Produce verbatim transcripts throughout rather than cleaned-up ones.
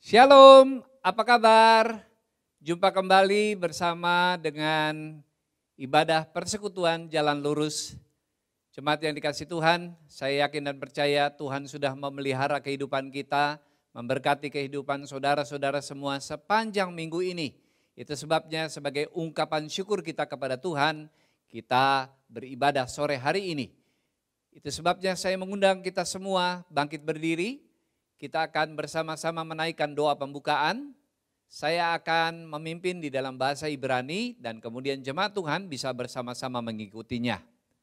Shalom, apa kabar? Jumpa kembali bersama dengan ibadah persekutuan Jalan Lurus. Jemaat yang dikasih Tuhan, saya yakin dan percaya Tuhan sudah memelihara kehidupan kita, memberkati kehidupan saudara-saudara semua sepanjang minggu ini. Itu sebabnya sebagai ungkapan syukur kita kepada Tuhan, kita beribadah sore hari ini. Itu sebabnya saya mengundang kita semua bangkit berdiri. Kita akan bersama-sama menaikkan doa pembukaan. Saya akan memimpin di dalam bahasa Ibrani dan kemudian jemaat Tuhan bisa bersama-sama mengikutinya.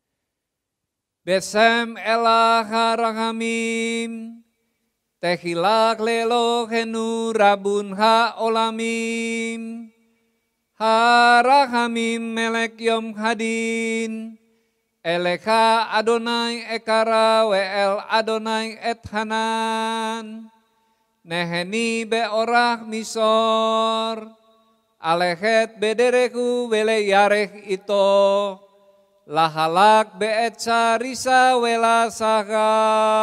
Besem elah harahamim, tehilak lelohenu rabun haolamim, harahamim melek yom hadin, Elecha Adonai ekara wel Adonai et hanan, neheni beorah misor, alechet bedereku wele yarech ito, lahalak beet sarisa wela saga.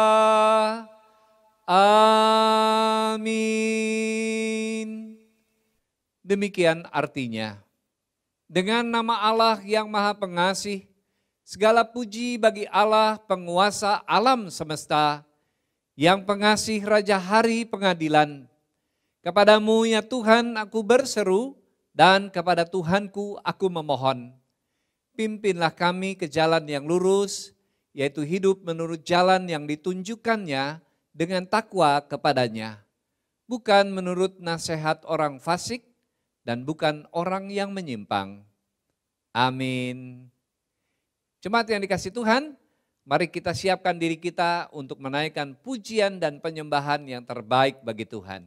Amin. Demikian artinya, dengan nama Allah yang Maha Pengasih, segala puji bagi Allah penguasa alam semesta, yang pengasih Raja Hari Pengadilan. Kepadamu ya Tuhan aku berseru, dan kepada Tuhanku aku memohon. Pimpinlah kami ke jalan yang lurus, yaitu hidup menurut jalan yang ditunjukkannya dengan takwa kepadanya. Bukan menurut nasihat orang fasik, dan bukan orang yang menyimpang. Amin. Jemaat yang dikasih Tuhan, mari kita siapkan diri kita untuk menaikkan pujian dan penyembahan yang terbaik bagi Tuhan.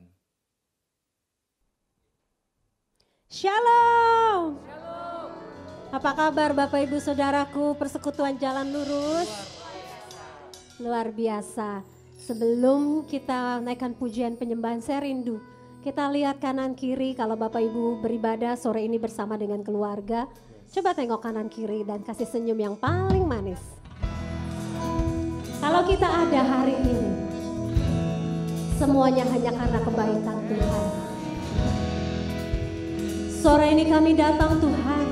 Shalom. Shalom. Apa kabar Bapak Ibu Saudaraku, persekutuan Jalan Lurus? Luar biasa. Sebelum kita naikkan pujian penyembahan, saya rindu. Kita lihat kanan kiri kalau Bapak Ibu beribadah sore ini bersama dengan keluarga. Coba tengok kanan kiri dan kasih senyum yang paling manis. Kalau kita ada hari ini, semuanya hanya karena kebaikan Tuhan. Sore ini kami datang Tuhan.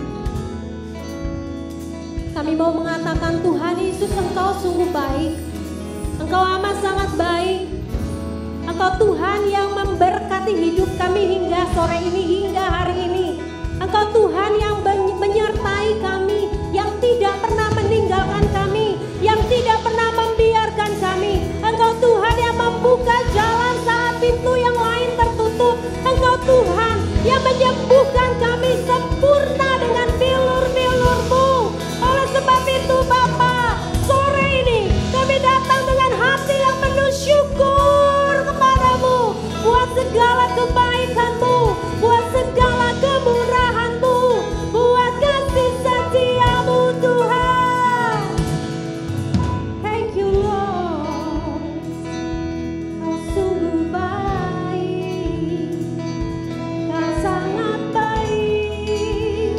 Kami mau mengatakan Tuhan Yesus, Engkau sungguh baik. Engkau amat sangat baik. Engkau Tuhan yang memberkati hidup kami hingga sore ini, hingga hari ini. Engkau Tuhan yang menyertai kami, yang tidak pernah meninggalkan kami, yang tidak pernah membiarkan kami. Engkau Tuhan yang membuka jalan saat pintu yang lain tertutup. Engkau Tuhan yang menyembuhkan kami sempurna dengan bilur-bilur-Mu. Oleh sebab itu Bapa, sore ini kami datang dengan hati yang penuh syukur kepadamu. Buat segala kebaikan-Mu, buat segala kemurahan-Mu, buat kasih setia-Mu Tuhan. Thank you Lord, Kau sungguh baik, Kau sangat baik.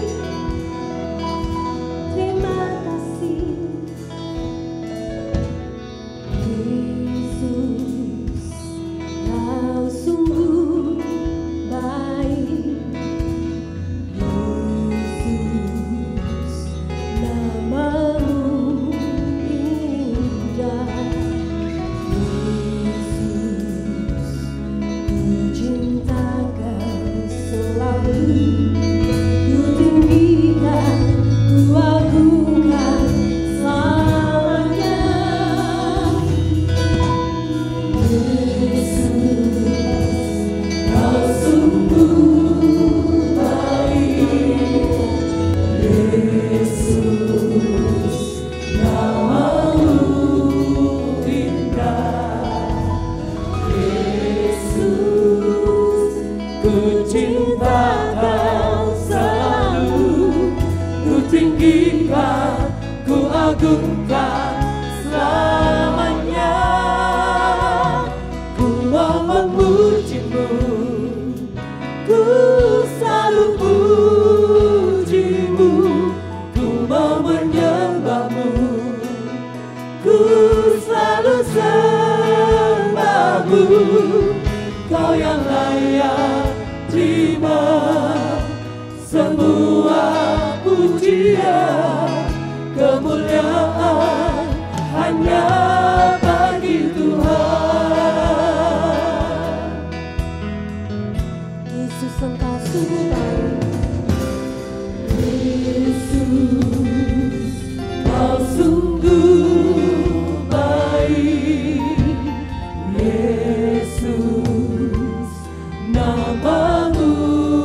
Terima kasih Yesus, Kau sungguh baik. Yesus, nama-Mu indah. Yesus, Ku cinta Kau selalu. Ku tinggikan, Ku agungkan selamanya. Yesus, Kau sungguh baik. Yesus, nama-Mu indah. Yesus, Ku cinta Kau selalu. Ku tinggikan, Ku agungkan selamanya. Ku mau memuji-Mu, Ku selalu puji-Mu. Ku mau menyembah-Mu, Ku selalu sembah-Mu. Kau yang layak semua pujian, kemuliaan hanya bagi Tuhan. Yesus, Engkau sungguh baik. Yesus, Kau sungguh baik. Yesus, namamu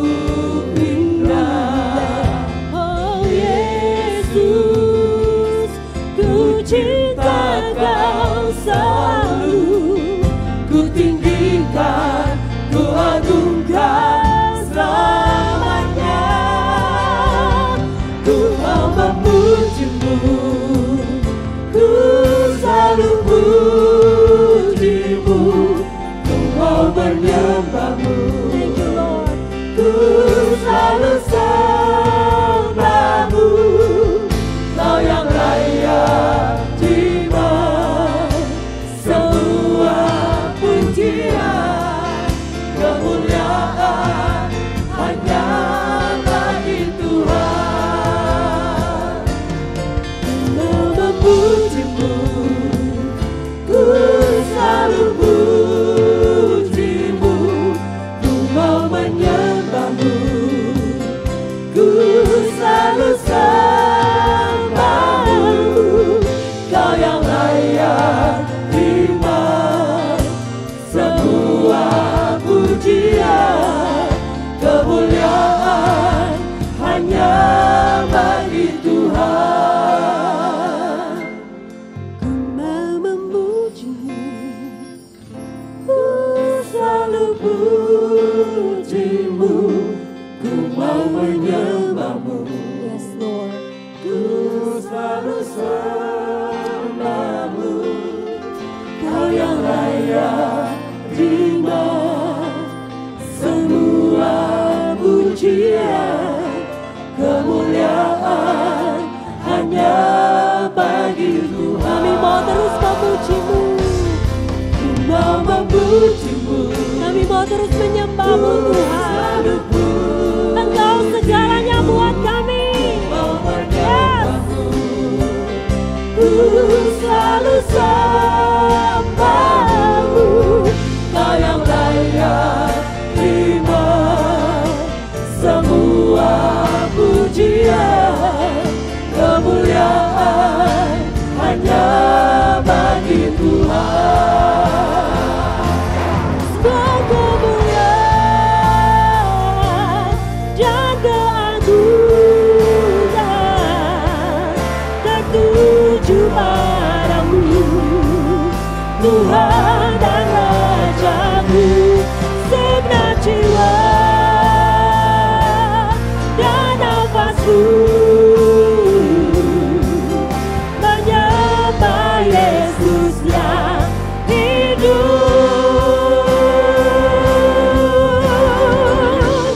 indah. Oh Yesus, ku cinta Kau selalu. Ku tinggikan, ku agungkan selamanya. Ku mau memujimu, ku selalu pujimu. Ku mau menyembahmu, Thank you Lord. ku selalu sembahmu. Kau yang layak terima semua pujian, kemuliaan hanya bagi Tuhan. Ku memujimu, ku selalu pujimu. Ku mau menyembahmu, ku selalu sembahmu. Kau yang layak terima semua pujian, kemuliaan hanya bagi Tuhan. Ku mau memujimu, Ku selalu pujimu, ku mau menyembahmu. yes Lord. Ku selalu sembahmu. Kau yang layak terima semua pujian, kemuliaan hanya bagi Tuhan. Kami mau terus memujimu, Ku mau memujimu, kami mau terus menyembahmu ku Tuhan. selalu pujimu. Engkau segalanya buat kami. Mau menyembahmu, ku selalu sembahmu. Kau yang layak terima semua pujian, kemuliaan hanya bagi Tuhan. Segala kemuliaan dan keagungan tertuju padamu, Tuhan dan Rajaku. Segenap jiwa dan nafasku menyembah Yesus yang hidup.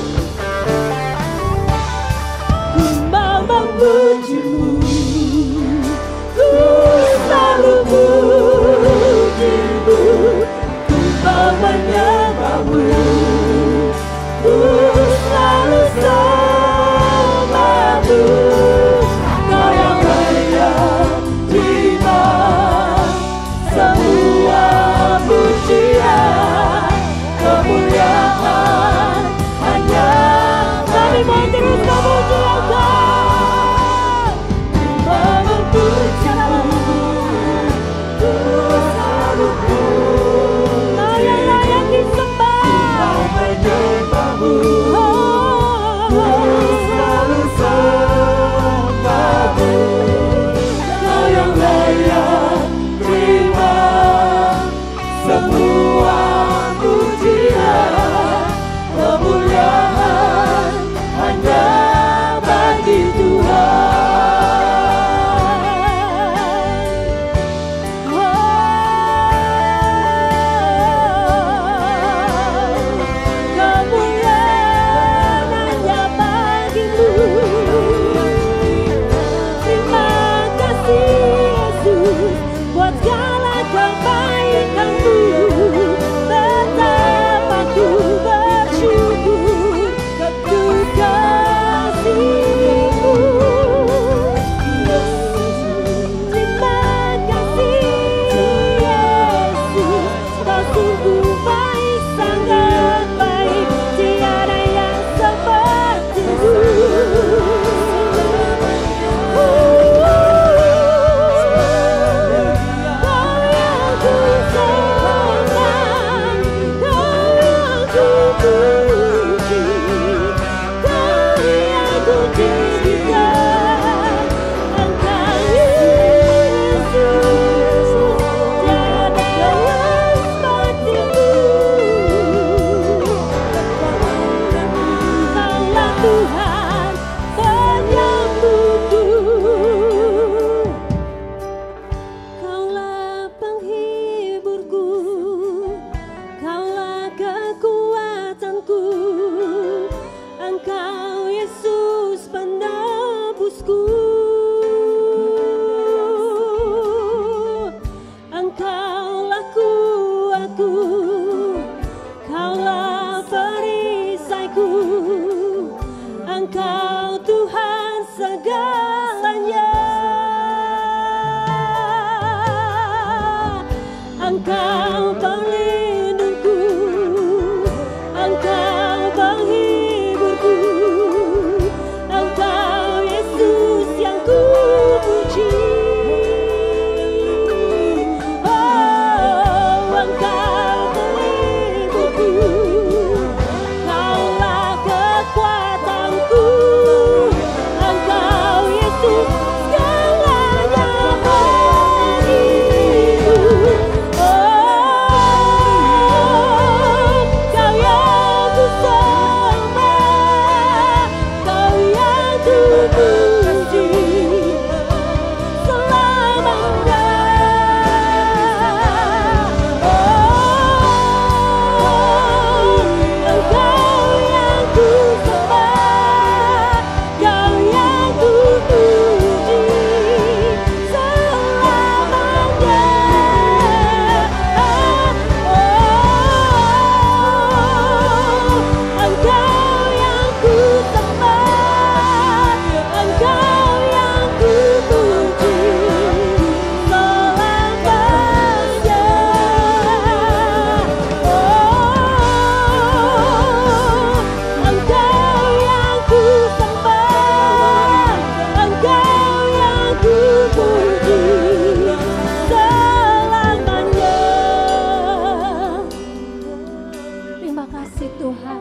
Ku mau memujimu, ku selalu pujimu. Ku mau menyembahmu, ku selalu sembahmu. tinggikan Engkau Yesus, tiada yang seperti-Mu. Kaulah Tuhan penyembuhku, Kaulah penghiburku, Kaulah kekuatanku, Engkau Yesus penebusku, Engkaulah kuatku, Kaulah perisaiku, Engkau Tuhan segalanya. Engkau pelindungku, Engkau penghiburku, Engkau Yesus yang ku puji. Oh, Engkau penghiburku, Kaulah kekuatanku, Engkau Yesus segalanya bagiku. Oh, Kau yang ku sembah, Kau yang ku puji selamanya. Oh, Engkau yang ku sembah, Kau yang ku puji selamanya. Oh, Engkau yang ku sembah, Engkau yang ku puji selamanya. Oh, Engkau yang ku sembah, Engkau yang ku puji selamanya. Terima kasih Tuhan,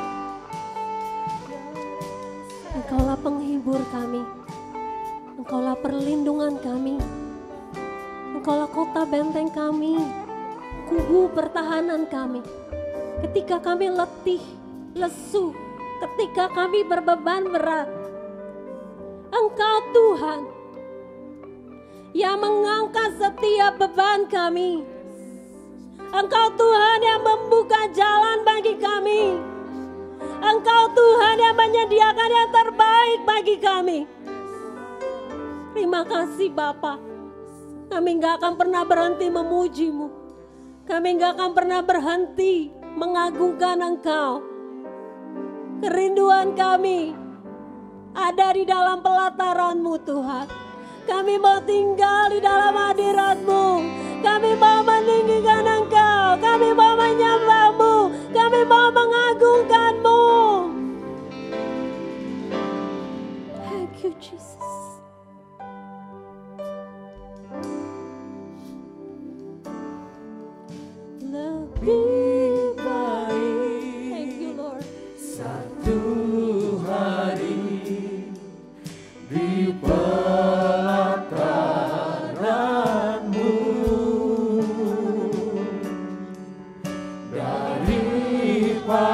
Engkaulah penghibur kami, Engkaulah perlindungan kami, Engkaulah kota benteng kami, kubu pertahanan kami. Ketika kami letih, lesu, ketika kami berbeban berat, Engkau Tuhan yang mengangkat setiap beban kami. Engkau Tuhan yang membuka jalan bagi kami. Engkau Tuhan yang menyediakan yang terbaik bagi kami. Terima kasih Bapa. Kami gak akan pernah berhenti memuji-Mu. Kami gak akan pernah berhenti mengagungkan Engkau. Kerinduan kami ada di dalam pelataran-Mu Tuhan. Kami mau tinggal di dalam hadirat-Mu. Kami mau meninggikan Engkau. Kami mau menyembah-Mu. Kami mau mengagungkan-Mu. Thank you Jesus. Lebih baik. Thank you Lord. Satu hari di pelataran-Mu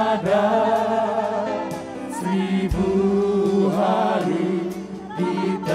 daripada seribu hari di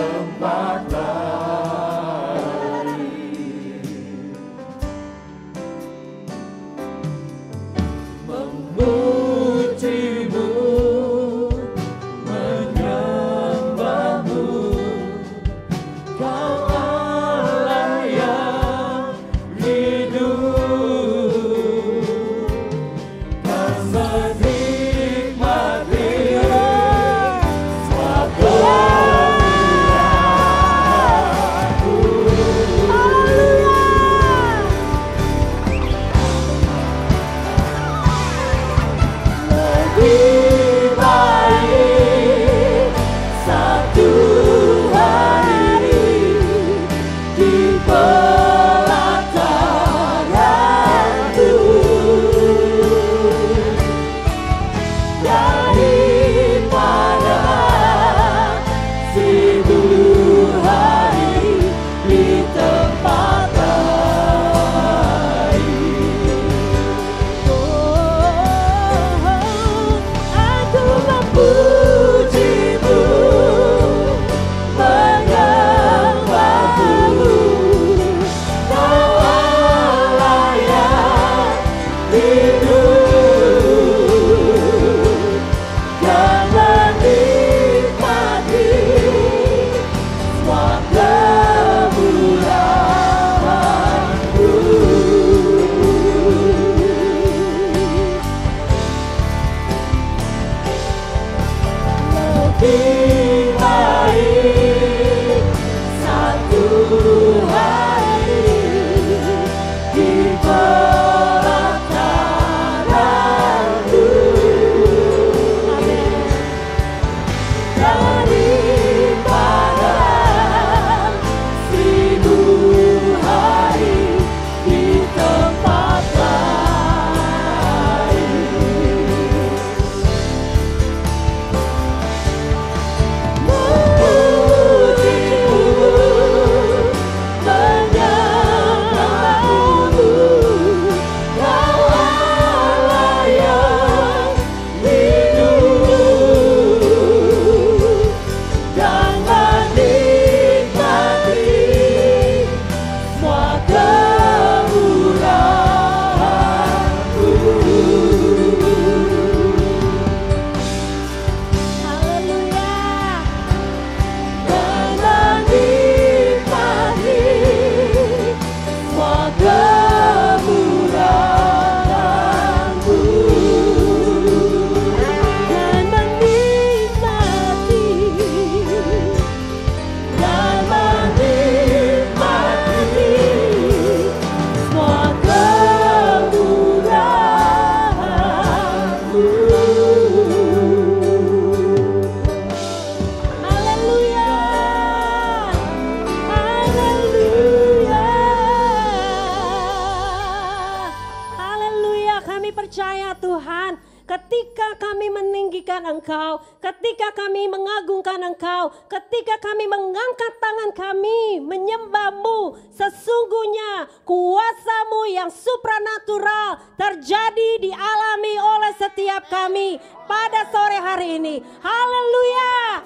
Engkau, ketika kami mengagungkan Engkau, ketika kami mengangkat tangan kami menyembah-Mu, sesungguhnya kuasa-Mu yang supranatural terjadi dialami oleh setiap kami pada sore hari ini. Haleluya.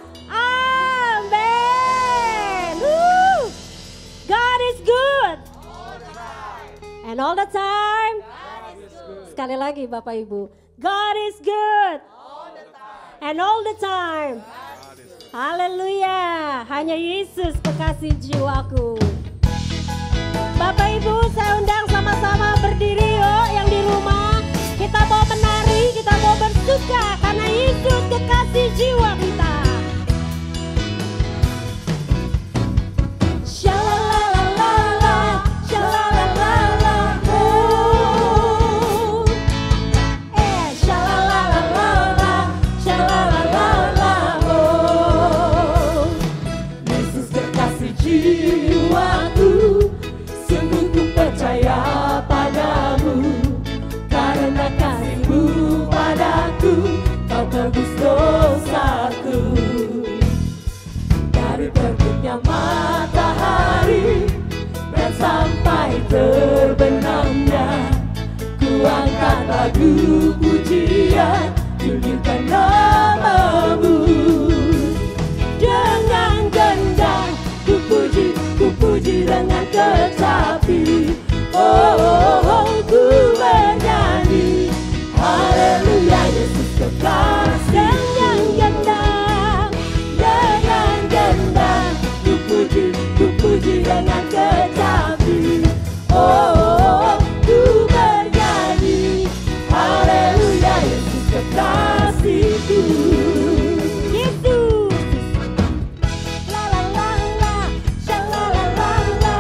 Amin. Woo. God is good. And all the time. Sekali lagi Bapak Ibu. God is good. And all the time. Haleluya. Hanya Yesus kekasih jiwaku. Bapak Ibu, saya undang sama-sama berdiri yuk yang di rumah. Kita mau menari, kita mau bersuka karena Yesus kekasih jiwa kita. Shalalalala, shalalalala, oh. Eh, shalalalala, shalalalala, oh. Yesus kekasih jiwaku, sungguh ku percaya padamu, karena kasih-Mu padaku, Kau tebus dosaku. Dari terbitnya matahari dan sampai terbenamnya, ku angkat lagu pujian, tinggikan nama-Mu. Dengan gendang ku puji, ku puji dengan kecapi. Oh, oh, oh, ku bernyanyi, haleluya Yesus kekasih. Dengan gendang, Dengan gendang ku puji, ku puji dengan kecapi. Oh, oh, oh, ku bernyanyi, haleluya Yesus kekasihku. Yesus. La la la la, shalalalala,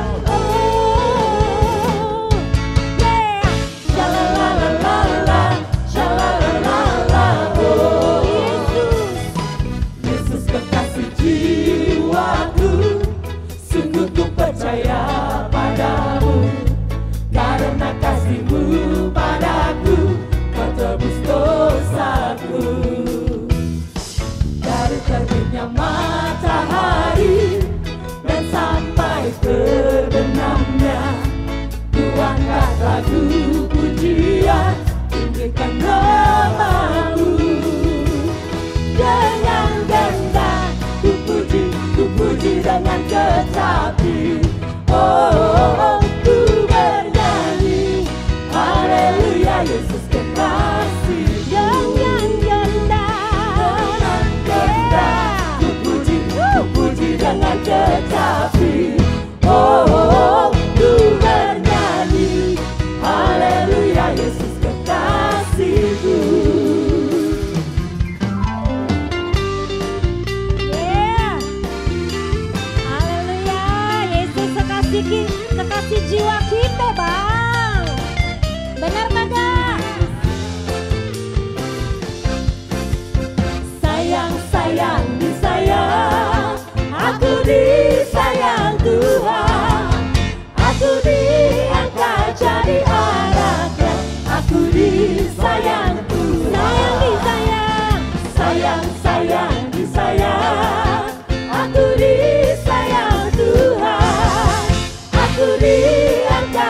oh. Yeah. Shalalalala, shalalalala, oh. Yesus. Yesus kekasih jiwaku, sungguh ku percaya padamu, karena kasih-Mu padaku, Kau tebus dosaku. Dari terbitnya matahari dan sampai terbenamnya, ku angkat lagu pujian, tinggikan nama-Mu. Dengan gendang ku puji, ku puji dengan kecapi. Oh, oh, oh, ku bernyanyi, haleluya Yesus kekasih. Dengan gendang. Dengan gendang ku puji, ku puji dengan kecapi. Oh, oh, oh, ku bernyanyi, haleluya Yesus kekasihku. Yeah. Haleluya. Yesus kekasih ki- kekasih jiwa kita, Bang. Benar kagak? Sayang, sayang, disayang, aku disayang Tuhan. Aku diangkat jadi anaknya, aku disayang Tuhan. Sayang disayang. Sayang, sayang, disayang, aku disayang Tuhan. Aku diangkat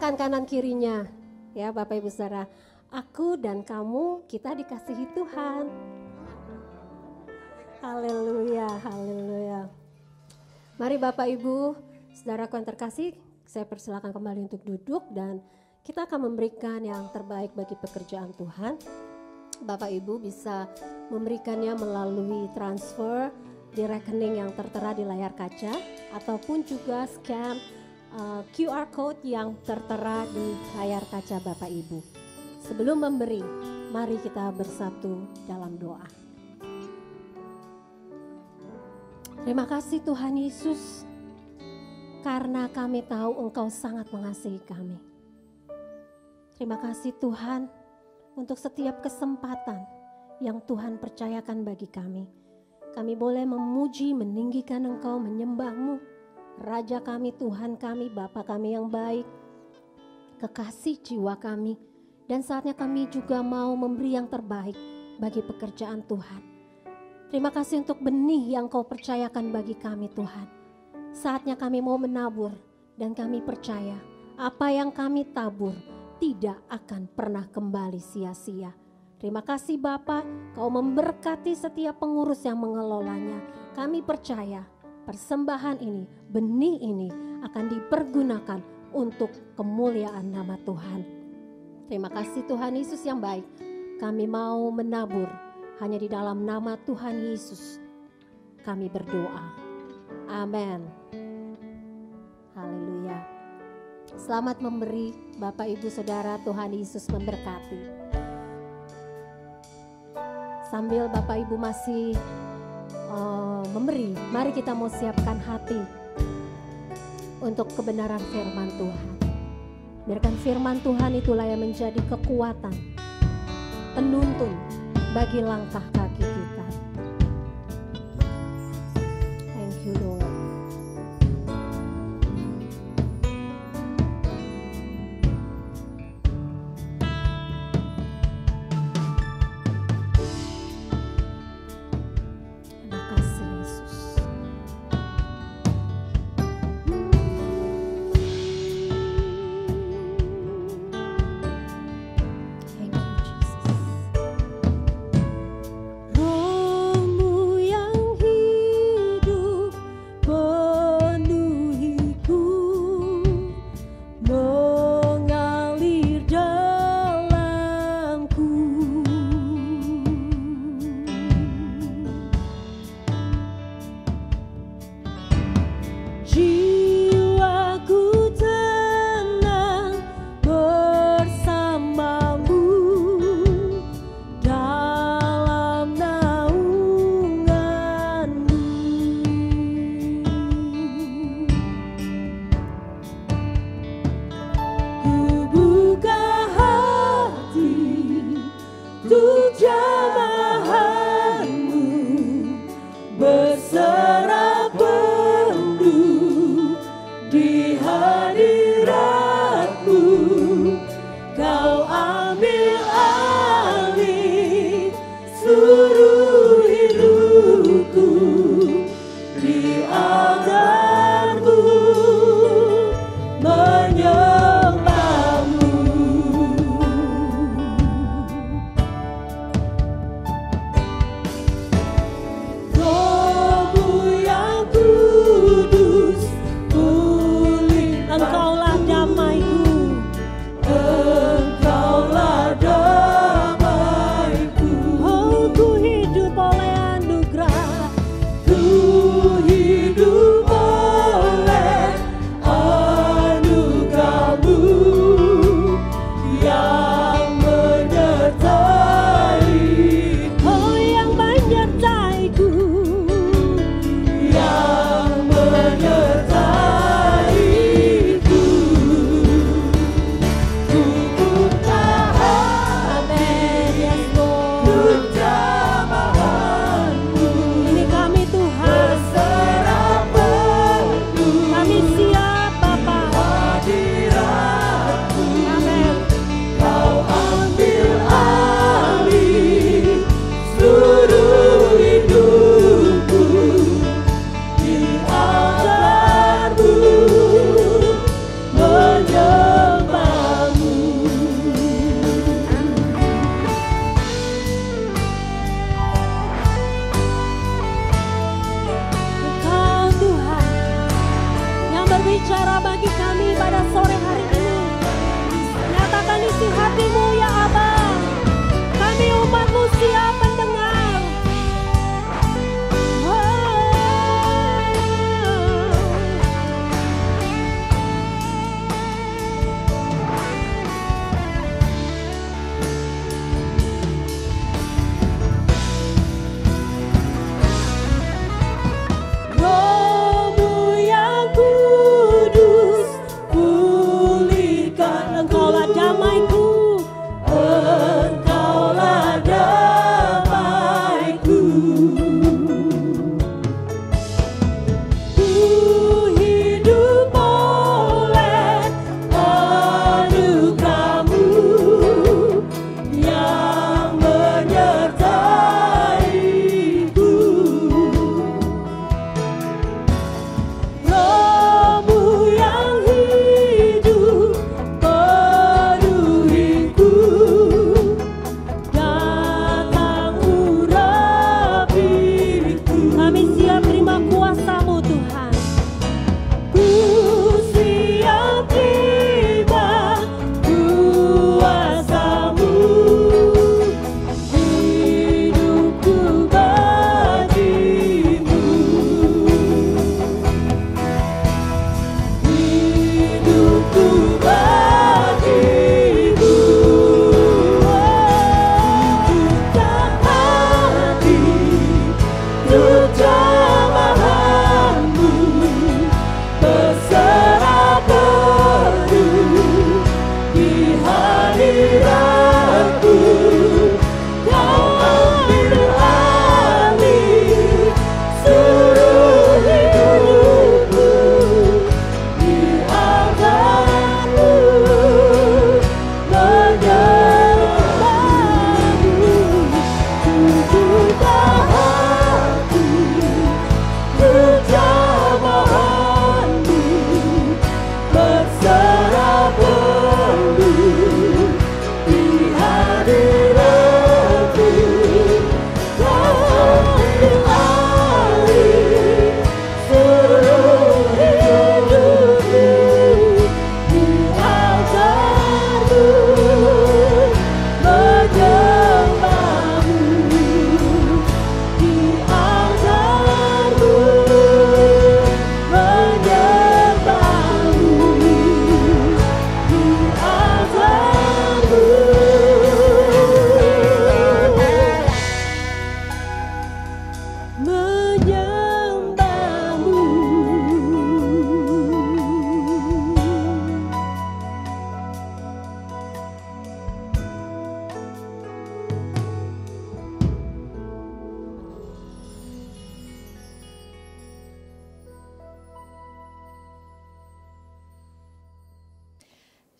Katakan kanan kirinya, ya Bapak Ibu Saudara, aku dan kamu kita dikasihi Tuhan. Haleluya, haleluya. Mari Bapak Ibu, Saudaraku yang terkasih, saya persilakan kembali untuk duduk dan kita akan memberikan yang terbaik bagi pekerjaan Tuhan. Bapak Ibu bisa memberikannya melalui transfer di rekening yang tertera di layar kaca ataupun juga scan uh, Q R code yang tertera di layar kaca Bapak Ibu. Sebelum memberi, mari kita bersatu dalam doa. Terima kasih Tuhan Yesus, karena kami tahu Engkau sangat mengasihi kami. Terima kasih Tuhan untuk setiap kesempatan yang Tuhan percayakan bagi kami. Kami boleh memuji, meninggikan Engkau, menyembah-Mu. Raja kami, Tuhan kami, Bapa kami yang baik, kekasih jiwa kami. Dan saatnya kami juga mau memberi yang terbaik bagi pekerjaan Tuhan. Terima kasih untuk benih yang Kau percayakan bagi kami Tuhan. Saatnya kami mau menabur dan kami percaya apa yang kami tabur tidak akan pernah kembali sia-sia. Terima kasih Bapa, Kau memberkati setiap pengurus yang mengelolanya. Kami percaya persembahan ini, benih ini akan dipergunakan untuk kemuliaan nama Tuhan. Terima kasih Tuhan Yesus yang baik. Kami mau menabur hanya di dalam nama Tuhan Yesus. Kami berdoa. Amin. Haleluya. Selamat memberi Bapak Ibu Saudara, Tuhan Yesus memberkati. Sambil Bapak Ibu masih uh, memberi, mari kita mau siapkan hati untuk kebenaran firman Tuhan. Biarkan firman Tuhan itulah yang menjadi kekuatan, penuntun bagi langkah kaki kita. Thank you Lord.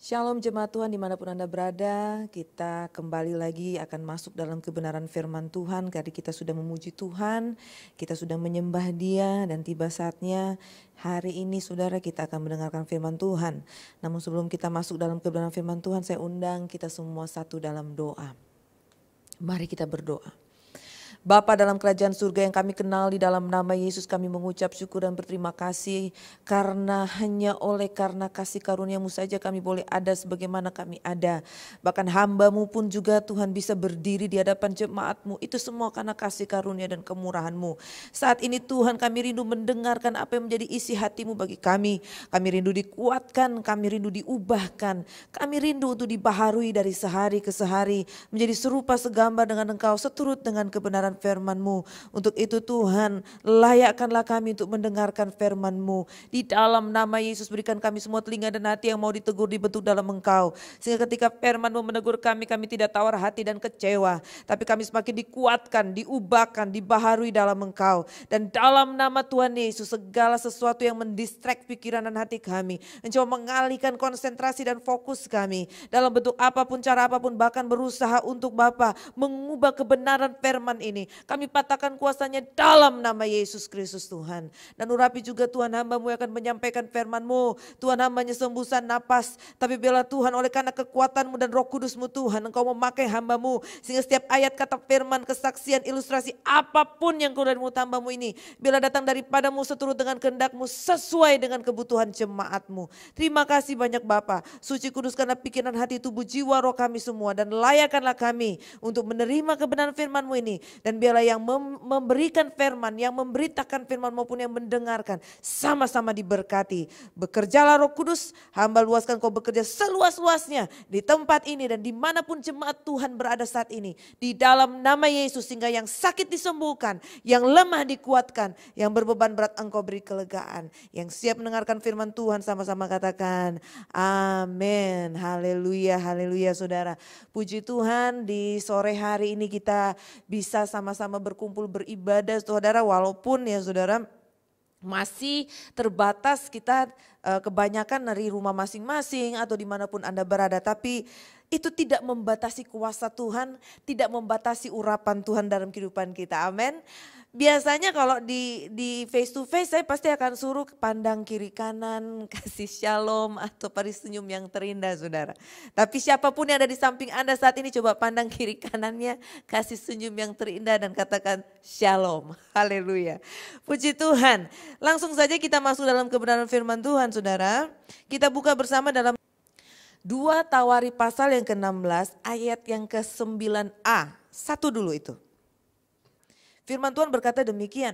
Shalom jemaat Tuhan dimanapun Anda berada, kita kembali lagi akan masuk dalam kebenaran firman Tuhan. Karena kita sudah memuji Tuhan, kita sudah menyembah Dia, dan tiba saatnya hari ini saudara kita akan mendengarkan firman Tuhan. Namun sebelum kita masuk dalam kebenaran firman Tuhan, saya undang kita semua satu dalam doa. Mari kita berdoa. Bapa dalam kerajaan surga yang kami kenal, di dalam nama Yesus kami mengucap syukur dan berterima kasih. Karena hanya oleh karena kasih karunia-Mu saja kami boleh ada sebagaimana kami ada. Bahkan hamba-Mu pun juga Tuhan bisa berdiri di hadapan jemaat-Mu. Itu semua karena kasih karunia dan kemurahan-Mu. Saat ini Tuhan kami rindu mendengarkan apa yang menjadi isi hati-Mu bagi kami. Kami rindu dikuatkan, kami rindu diubahkan. Kami rindu untuk dibaharui dari sehari ke sehari. Menjadi serupa segambar dengan Engkau, seturut dengan kebenaran firman-Mu. Untuk itu Tuhan, layakkanlah kami untuk mendengarkan firman-Mu. Di dalam nama Yesus berikan kami semua telinga dan hati yang mau ditegur, dibentuk dalam Engkau. Sehingga ketika firman-Mu menegur kami, kami tidak tawar hati dan kecewa. Tapi kami semakin dikuatkan, diubahkan, dibaharui dalam Engkau. Dan dalam nama Tuhan Yesus, segala sesuatu yang mendistract pikiran dan hati kami, mencoba mengalihkan konsentrasi dan fokus kami dalam bentuk apapun, cara apapun, bahkan berusaha untuk Bapa mengubah kebenaran firman ini, kami patahkan kuasanya dalam nama Yesus Kristus Tuhan. Dan urapi juga Tuhan, hamba-Mu akan menyampaikan firman-Mu. Tuhan, hambanya sembuhkan napas, tapi biarlah Tuhan oleh karena kekuatan-Mu dan Roh Kudus-Mu Tuhan, Engkau memakai hamba-Mu. Sehingga setiap ayat kata firman, kesaksian, ilustrasi, apapun yang keluar dari mulut hamba-Mu ini, biarlah datang daripada-Mu seturut dengan kehendak-Mu, sesuai dengan kebutuhan jemaat-Mu. Terima kasih banyak Bapa. Suci kuduskanlah pikiran, hati, tubuh, jiwa, roh kami semua. Dan layakkanlah kami untuk menerima kebenaran firman-Mu ini. Dan biarlah yang mem- memberikan firman, yang memberitakan firman maupun yang mendengarkan, sama-sama diberkati. Bekerjalah Roh Kudus, hamba luaskan Kau bekerja seluas-luasnya di tempat ini dan dimanapun jemaat Tuhan berada saat ini. Di dalam nama Yesus, sehingga yang sakit disembuhkan, yang lemah dikuatkan, yang berbeban berat Engkau beri kelegaan. Yang siap mendengarkan firman Tuhan sama-sama katakan amin. Haleluya, haleluya saudara. Puji Tuhan, di sore hari ini kita bisa sama-sama berkumpul beribadah saudara, walaupun ya saudara masih terbatas kita uh, kebanyakan dari rumah masing-masing atau dimanapun Anda berada. Tapi itu tidak membatasi kuasa Tuhan, tidak membatasi urapan Tuhan dalam kehidupan kita, amin. Biasanya kalau di di face to face saya pasti akan suruh pandang kiri kanan, kasih shalom atau beri senyum yang terindah saudara. Tapi siapapun yang ada di samping Anda saat ini, coba pandang kiri kanannya, kasih senyum yang terindah dan katakan shalom. Haleluya. Puji Tuhan. Langsung saja kita masuk dalam kebenaran firman Tuhan saudara. Kita buka bersama dalam dua Tawari pasal yang ke enam belas ayat yang ke sembilan a. Satu dulu itu. Firman Tuhan berkata demikian.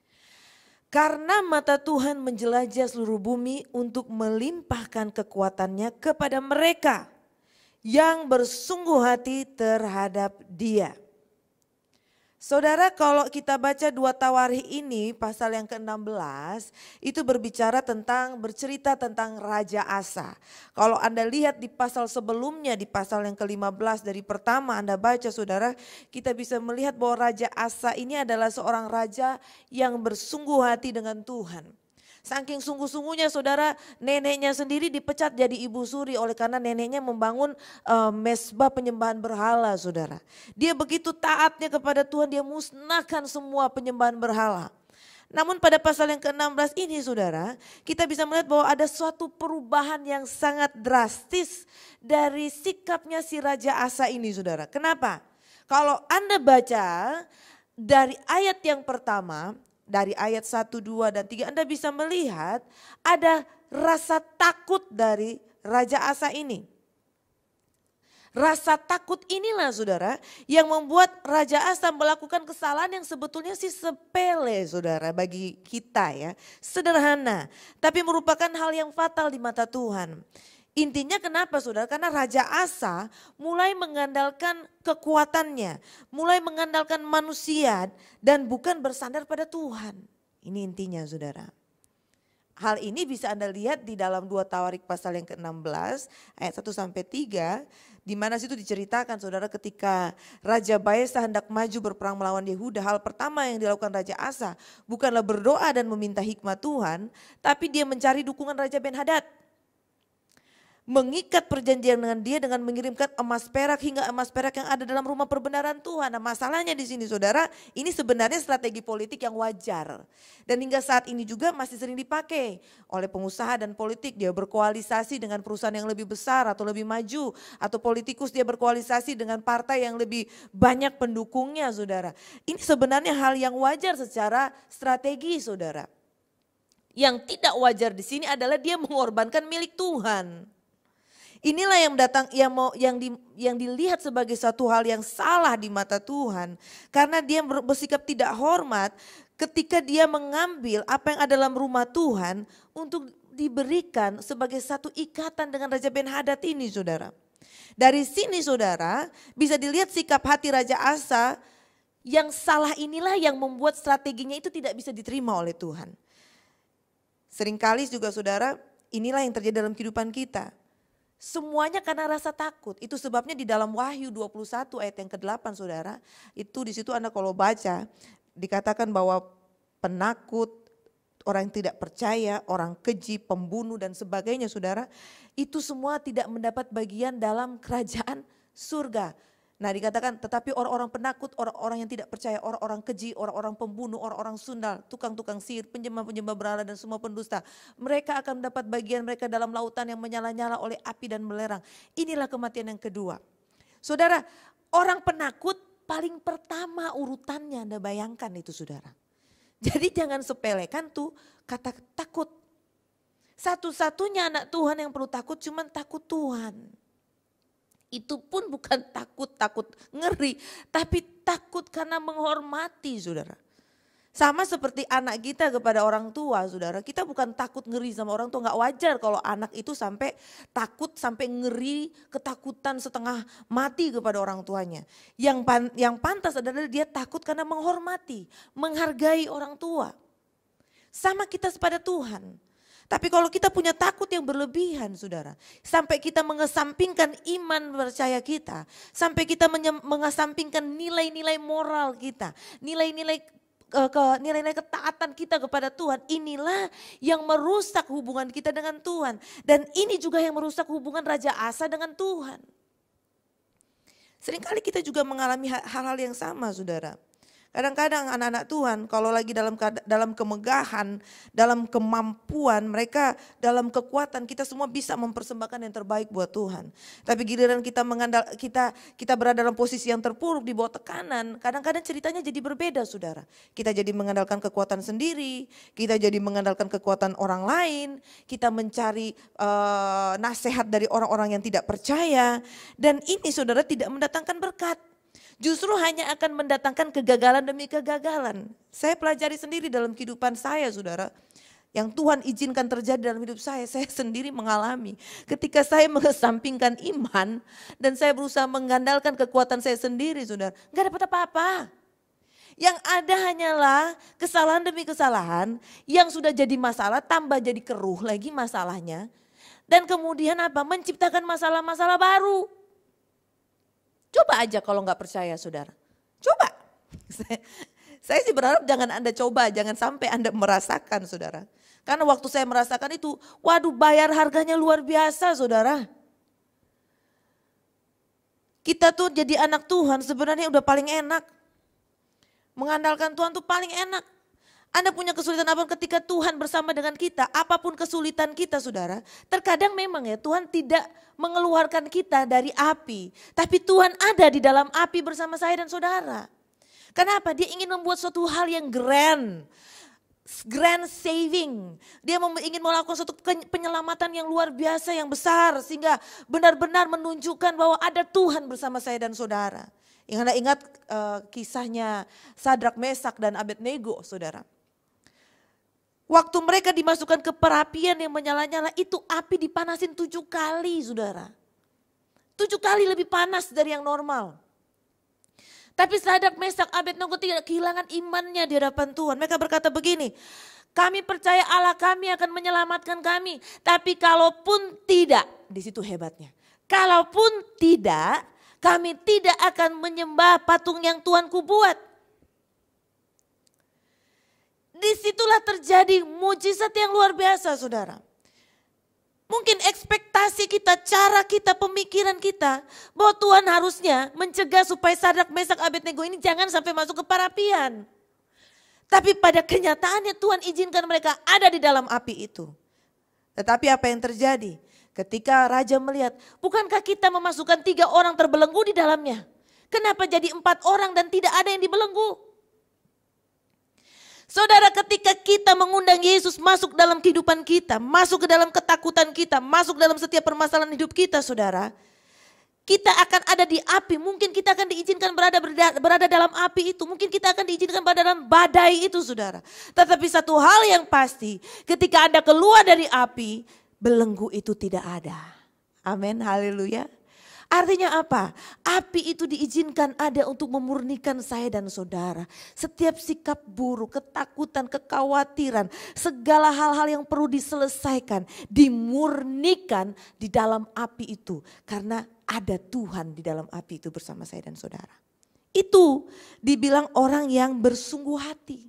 Karena mata Tuhan menjelajah seluruh bumi untuk melimpahkan kekuatannya kepada mereka yang bersungguh hati terhadap Dia. Saudara, kalau kita baca dua Tawarikh ini pasal yang ke enam belas itu berbicara tentang, bercerita tentang Raja Asa. Kalau Anda lihat di pasal sebelumnya, di pasal yang ke lima belas dari pertama Anda baca saudara, kita bisa melihat bahwa Raja Asa ini adalah seorang raja yang bersungguh hati dengan Tuhan. Saking sungguh-sungguhnya saudara, neneknya sendiri dipecat jadi ibu suri oleh karena neneknya membangun uh, mesbah penyembahan berhala saudara. Dia begitu taatnya kepada Tuhan, dia musnahkan semua penyembahan berhala. Namun pada pasal yang ke enam belas ini saudara, kita bisa melihat bahwa ada suatu perubahan yang sangat drastis dari sikapnya si Raja Asa ini saudara. Kenapa? Kalau Anda baca dari ayat yang pertama, dari ayat satu, dua, dan tiga Anda bisa melihat ada rasa takut dari Raja Asa ini. Rasa takut inilah saudara yang membuat Raja Asa melakukan kesalahan yang sebetulnya sih sepele saudara bagi kita ya. Sederhana, tapi merupakan hal yang fatal di mata Tuhan. Intinya kenapa saudara? Karena Raja Asa mulai mengandalkan kekuatannya, mulai mengandalkan manusia dan bukan bersandar pada Tuhan. Ini intinya saudara. Hal ini bisa Anda lihat di dalam dua Tawarikh pasal yang ke enam belas ayat satu sampai tiga. Di mana situ diceritakan saudara ketika Raja Baesa hendak maju berperang melawan Yehuda. Hal pertama yang dilakukan Raja Asa bukanlah berdoa dan meminta hikmat Tuhan. Tapi dia mencari dukungan Raja Ben-Hadad. mengikat perjanjian dengan dia dengan mengirimkan emas perak hingga emas perak yang ada dalam rumah perbenaran Tuhan. Nah, masalahnya di sini saudara, ini sebenarnya strategi politik yang wajar. Dan hingga saat ini juga masih sering dipakai oleh pengusaha dan politik. Dia berkoalisasi dengan perusahaan yang lebih besar atau lebih maju. Atau politikus dia berkoalisasi dengan partai yang lebih banyak pendukungnya saudara. Ini sebenarnya hal yang wajar secara strategi saudara. Yang tidak wajar di sini adalah dia mengorbankan milik Tuhan. Inilah yang datang yang mau yang di, yang dilihat sebagai satu hal yang salah di mata Tuhan, karena dia bersikap tidak hormat ketika dia mengambil apa yang ada dalam rumah Tuhan untuk diberikan sebagai satu ikatan dengan Raja Ben-Hadad ini saudara. Dari sini saudara bisa dilihat sikap hati Raja Asa yang salah inilah yang membuat strateginya itu tidak bisa diterima oleh Tuhan. Seringkali juga saudara, inilah yang terjadi dalam kehidupan kita. Semuanya karena rasa takut. Itu sebabnya di dalam Wahyu dua puluh satu ayat yang kedelapan saudara. Itu di situ Anda kalau baca dikatakan bahwa penakut, orang yang tidak percaya, orang keji, pembunuh dan sebagainya saudara. Itu semua tidak mendapat bagian dalam kerajaan surga. Nah dikatakan tetapi orang-orang penakut, orang-orang yang tidak percaya, orang-orang keji, orang-orang pembunuh, orang-orang sundal, tukang-tukang sihir, penyembah-penyembah berhala dan semua pendusta. Mereka akan mendapat bagian mereka dalam lautan yang menyala-nyala oleh api dan belerang. Inilah kematian yang kedua. Saudara, orang penakut paling pertama urutannya Anda bayangkan itu saudara. Jadi jangan sepelekan tuh kata takut. Satu-satunya anak Tuhan yang perlu takut cuman takut Tuhan. Itu pun bukan takut-takut ngeri, tapi takut karena menghormati saudara. Sama seperti anak kita kepada orang tua saudara, kita bukan takut ngeri sama orang tua, gak wajar kalau anak itu sampai takut, sampai ngeri, ketakutan setengah mati kepada orang tuanya. Yang, pan, yang pantas adalah dia takut karena menghormati, menghargai orang tua. Sama kita kepada Tuhan. Tapi kalau kita punya takut yang berlebihan saudara, sampai kita mengesampingkan iman percaya kita, sampai kita mengesampingkan nilai-nilai moral kita, nilai-nilai ke nilai-nilai ketaatan kita kepada Tuhan, inilah yang merusak hubungan kita dengan Tuhan. Dan ini juga yang merusak hubungan Raja Asa dengan Tuhan. Seringkali kita juga mengalami hal-hal yang sama saudara. Kadang-kadang anak-anak Tuhan kalau lagi dalam dalam kemegahan, dalam kemampuan mereka, dalam kekuatan kita semua bisa mempersembahkan yang terbaik buat Tuhan. Tapi giliran kita mengandal kita kita berada dalam posisi yang terpuruk di bawah tekanan, kadang-kadang ceritanya jadi berbeda saudara. Kita jadi mengandalkan kekuatan sendiri, kita jadi mengandalkan kekuatan orang lain, kita mencari uh, nasihat dari orang-orang yang tidak percaya, dan ini saudara tidak mendatangkan berkat. Justru hanya akan mendatangkan kegagalan demi kegagalan. Saya pelajari sendiri dalam kehidupan saya saudara. Yang Tuhan izinkan terjadi dalam hidup saya, saya sendiri mengalami. Ketika saya mengesampingkan iman dan saya berusaha mengandalkan kekuatan saya sendiri saudara. Gak dapat apa-apa. Yang ada hanyalah kesalahan demi kesalahan yang sudah jadi masalah tambah jadi keruh lagi masalahnya. Dan kemudian apa? Menciptakan masalah-masalah baru. Coba aja kalau nggak percaya saudara. Coba. Saya sih berharap jangan Anda coba, jangan sampai Anda merasakan saudara. Karena waktu saya merasakan itu, waduh bayar harganya luar biasa saudara. Kita tuh jadi anak Tuhan sebenarnya udah paling enak. Mengandalkan Tuhan tuh paling enak. Anda punya kesulitan apa ketika Tuhan bersama dengan kita, apapun kesulitan kita saudara. Terkadang memang ya Tuhan tidak mengeluarkan kita dari api. Tapi Tuhan ada di dalam api bersama saya dan saudara. Kenapa? Dia ingin membuat suatu hal yang grand. Grand saving. Dia ingin melakukan suatu penyelamatan yang luar biasa, yang besar. Sehingga benar-benar menunjukkan bahwa ada Tuhan bersama saya dan saudara. Yang Anda ingat uh, kisahnya Sadrak, Mesak dan Abednego saudara. Waktu mereka dimasukkan ke perapian yang menyala-nyala, itu api dipanasin tujuh kali saudara. Tujuh kali lebih panas dari yang normal. Tapi Sadrak, Mesak, Abednego tidak kehilangan imannya di hadapan Tuhan. Mereka berkata begini, kami percaya Allah kami akan menyelamatkan kami. Tapi kalaupun tidak, di situ hebatnya. Kalaupun tidak, kami tidak akan menyembah patung yang Tuhanku buat. Disitulah terjadi mujizat yang luar biasa saudara. Mungkin ekspektasi kita, cara kita, pemikiran kita bahwa Tuhan harusnya mencegah supaya Sadrak, Mesak, Abednego ini jangan sampai masuk ke perapian. Tapi pada kenyataannya Tuhan izinkan mereka ada di dalam api itu. Tetapi apa yang terjadi? Ketika raja melihat, bukankah kita memasukkan tiga orang terbelenggu di dalamnya? Kenapa jadi empat orang dan tidak ada yang dibelenggu? Saudara, ketika kita mengundang Yesus masuk dalam kehidupan kita, masuk ke dalam ketakutan kita, masuk dalam setiap permasalahan hidup kita, saudara, kita akan ada di api. Mungkin kita akan diizinkan berada berada dalam api itu. Mungkin kita akan diizinkan berada dalam badai itu, saudara. Tetapi satu hal yang pasti, ketika Anda keluar dari api, belenggu itu tidak ada. Amin, haleluya. Artinya apa? Api itu diizinkan ada untuk memurnikan saya dan saudara. Setiap sikap buruk, ketakutan, kekhawatiran, segala hal-hal yang perlu diselesaikan, dimurnikan di dalam api itu. Karena ada Tuhan di dalam api itu bersama saya dan saudara. Itu dibilang orang yang bersungguh hati.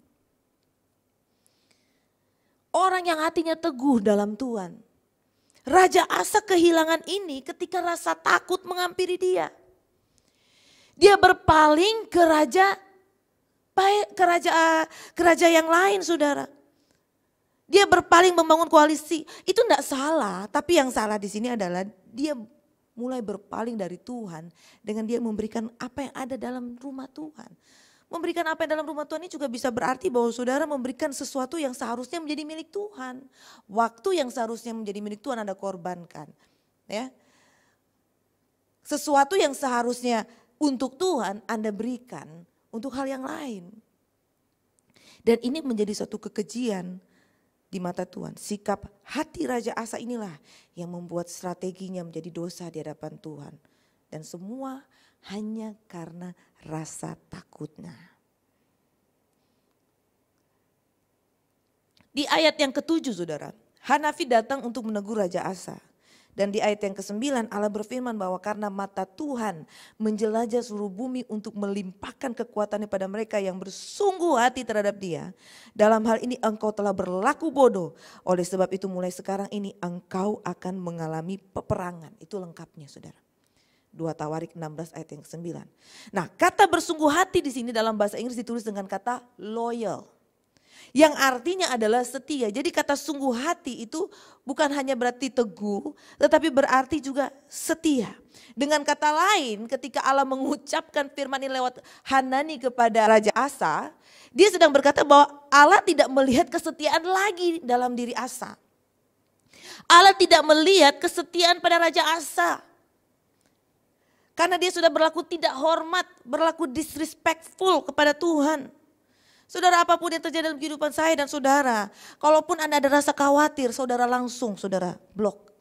Orang yang hatinya teguh dalam Tuhan. Raja Asa kehilangan ini ketika rasa takut menghampiri dia. Dia berpaling ke raja ke raja ke raja yang lain, saudara. Dia berpaling membangun koalisi. Itu tidak salah, tapi yang salah di sini adalah dia mulai berpaling dari Tuhan dengan dia memberikan apa yang ada dalam rumah Tuhan. Memberikan apa yang dalam rumah Tuhan ini juga bisa berarti bahwa saudara memberikan sesuatu yang seharusnya menjadi milik Tuhan. Waktu yang seharusnya menjadi milik Tuhan Anda korbankan. Ya. Sesuatu yang seharusnya untuk Tuhan Anda berikan untuk hal yang lain. Dan ini menjadi suatu kekejian di mata Tuhan. Sikap hati Raja Asa inilah yang membuat strateginya menjadi dosa di hadapan Tuhan. Dan semua hanya karena rasa takutnya. Di ayat yang ketujuh, saudara, Hanafi datang untuk menegur Raja Asa. Dan di ayat yang kesembilan Allah berfirman bahwa karena mata Tuhan menjelajah seluruh bumi untuk melimpahkan kekuatannya pada mereka yang bersungguh hati terhadap dia. Dalam hal ini engkau telah berlaku bodoh. Oleh sebab itu mulai sekarang ini engkau akan mengalami peperangan. Itu lengkapnya, saudara. dua Tawarik enam belas ayat yang kesembilan. Nah, kata bersungguh hati di sini dalam bahasa Inggris ditulis dengan kata loyal. Yang artinya adalah setia. Jadi kata sungguh hati itu bukan hanya berarti teguh, tetapi berarti juga setia. Dengan kata lain, ketika Allah mengucapkan firman ini lewat Hanani kepada Raja Asa, dia sedang berkata bahwa Allah tidak melihat kesetiaan lagi dalam diri Asa. Allah tidak melihat kesetiaan pada Raja Asa. Karena dia sudah berlaku tidak hormat, berlaku disrespectful kepada Tuhan. Saudara, apapun yang terjadi dalam kehidupan saya dan saudara, kalaupun Anda ada rasa khawatir, saudara langsung saudara blok.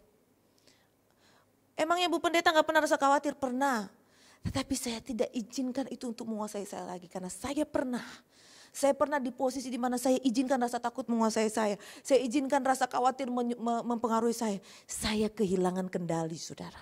Emangnya Bu Pendeta gak pernah rasa khawatir? Pernah. Tetapi saya tidak izinkan itu untuk menguasai saya lagi. Karena saya pernah. Saya pernah di posisi di mana saya izinkan rasa takut menguasai saya. Saya izinkan rasa khawatir mempengaruhi saya. Saya kehilangan kendali, saudara.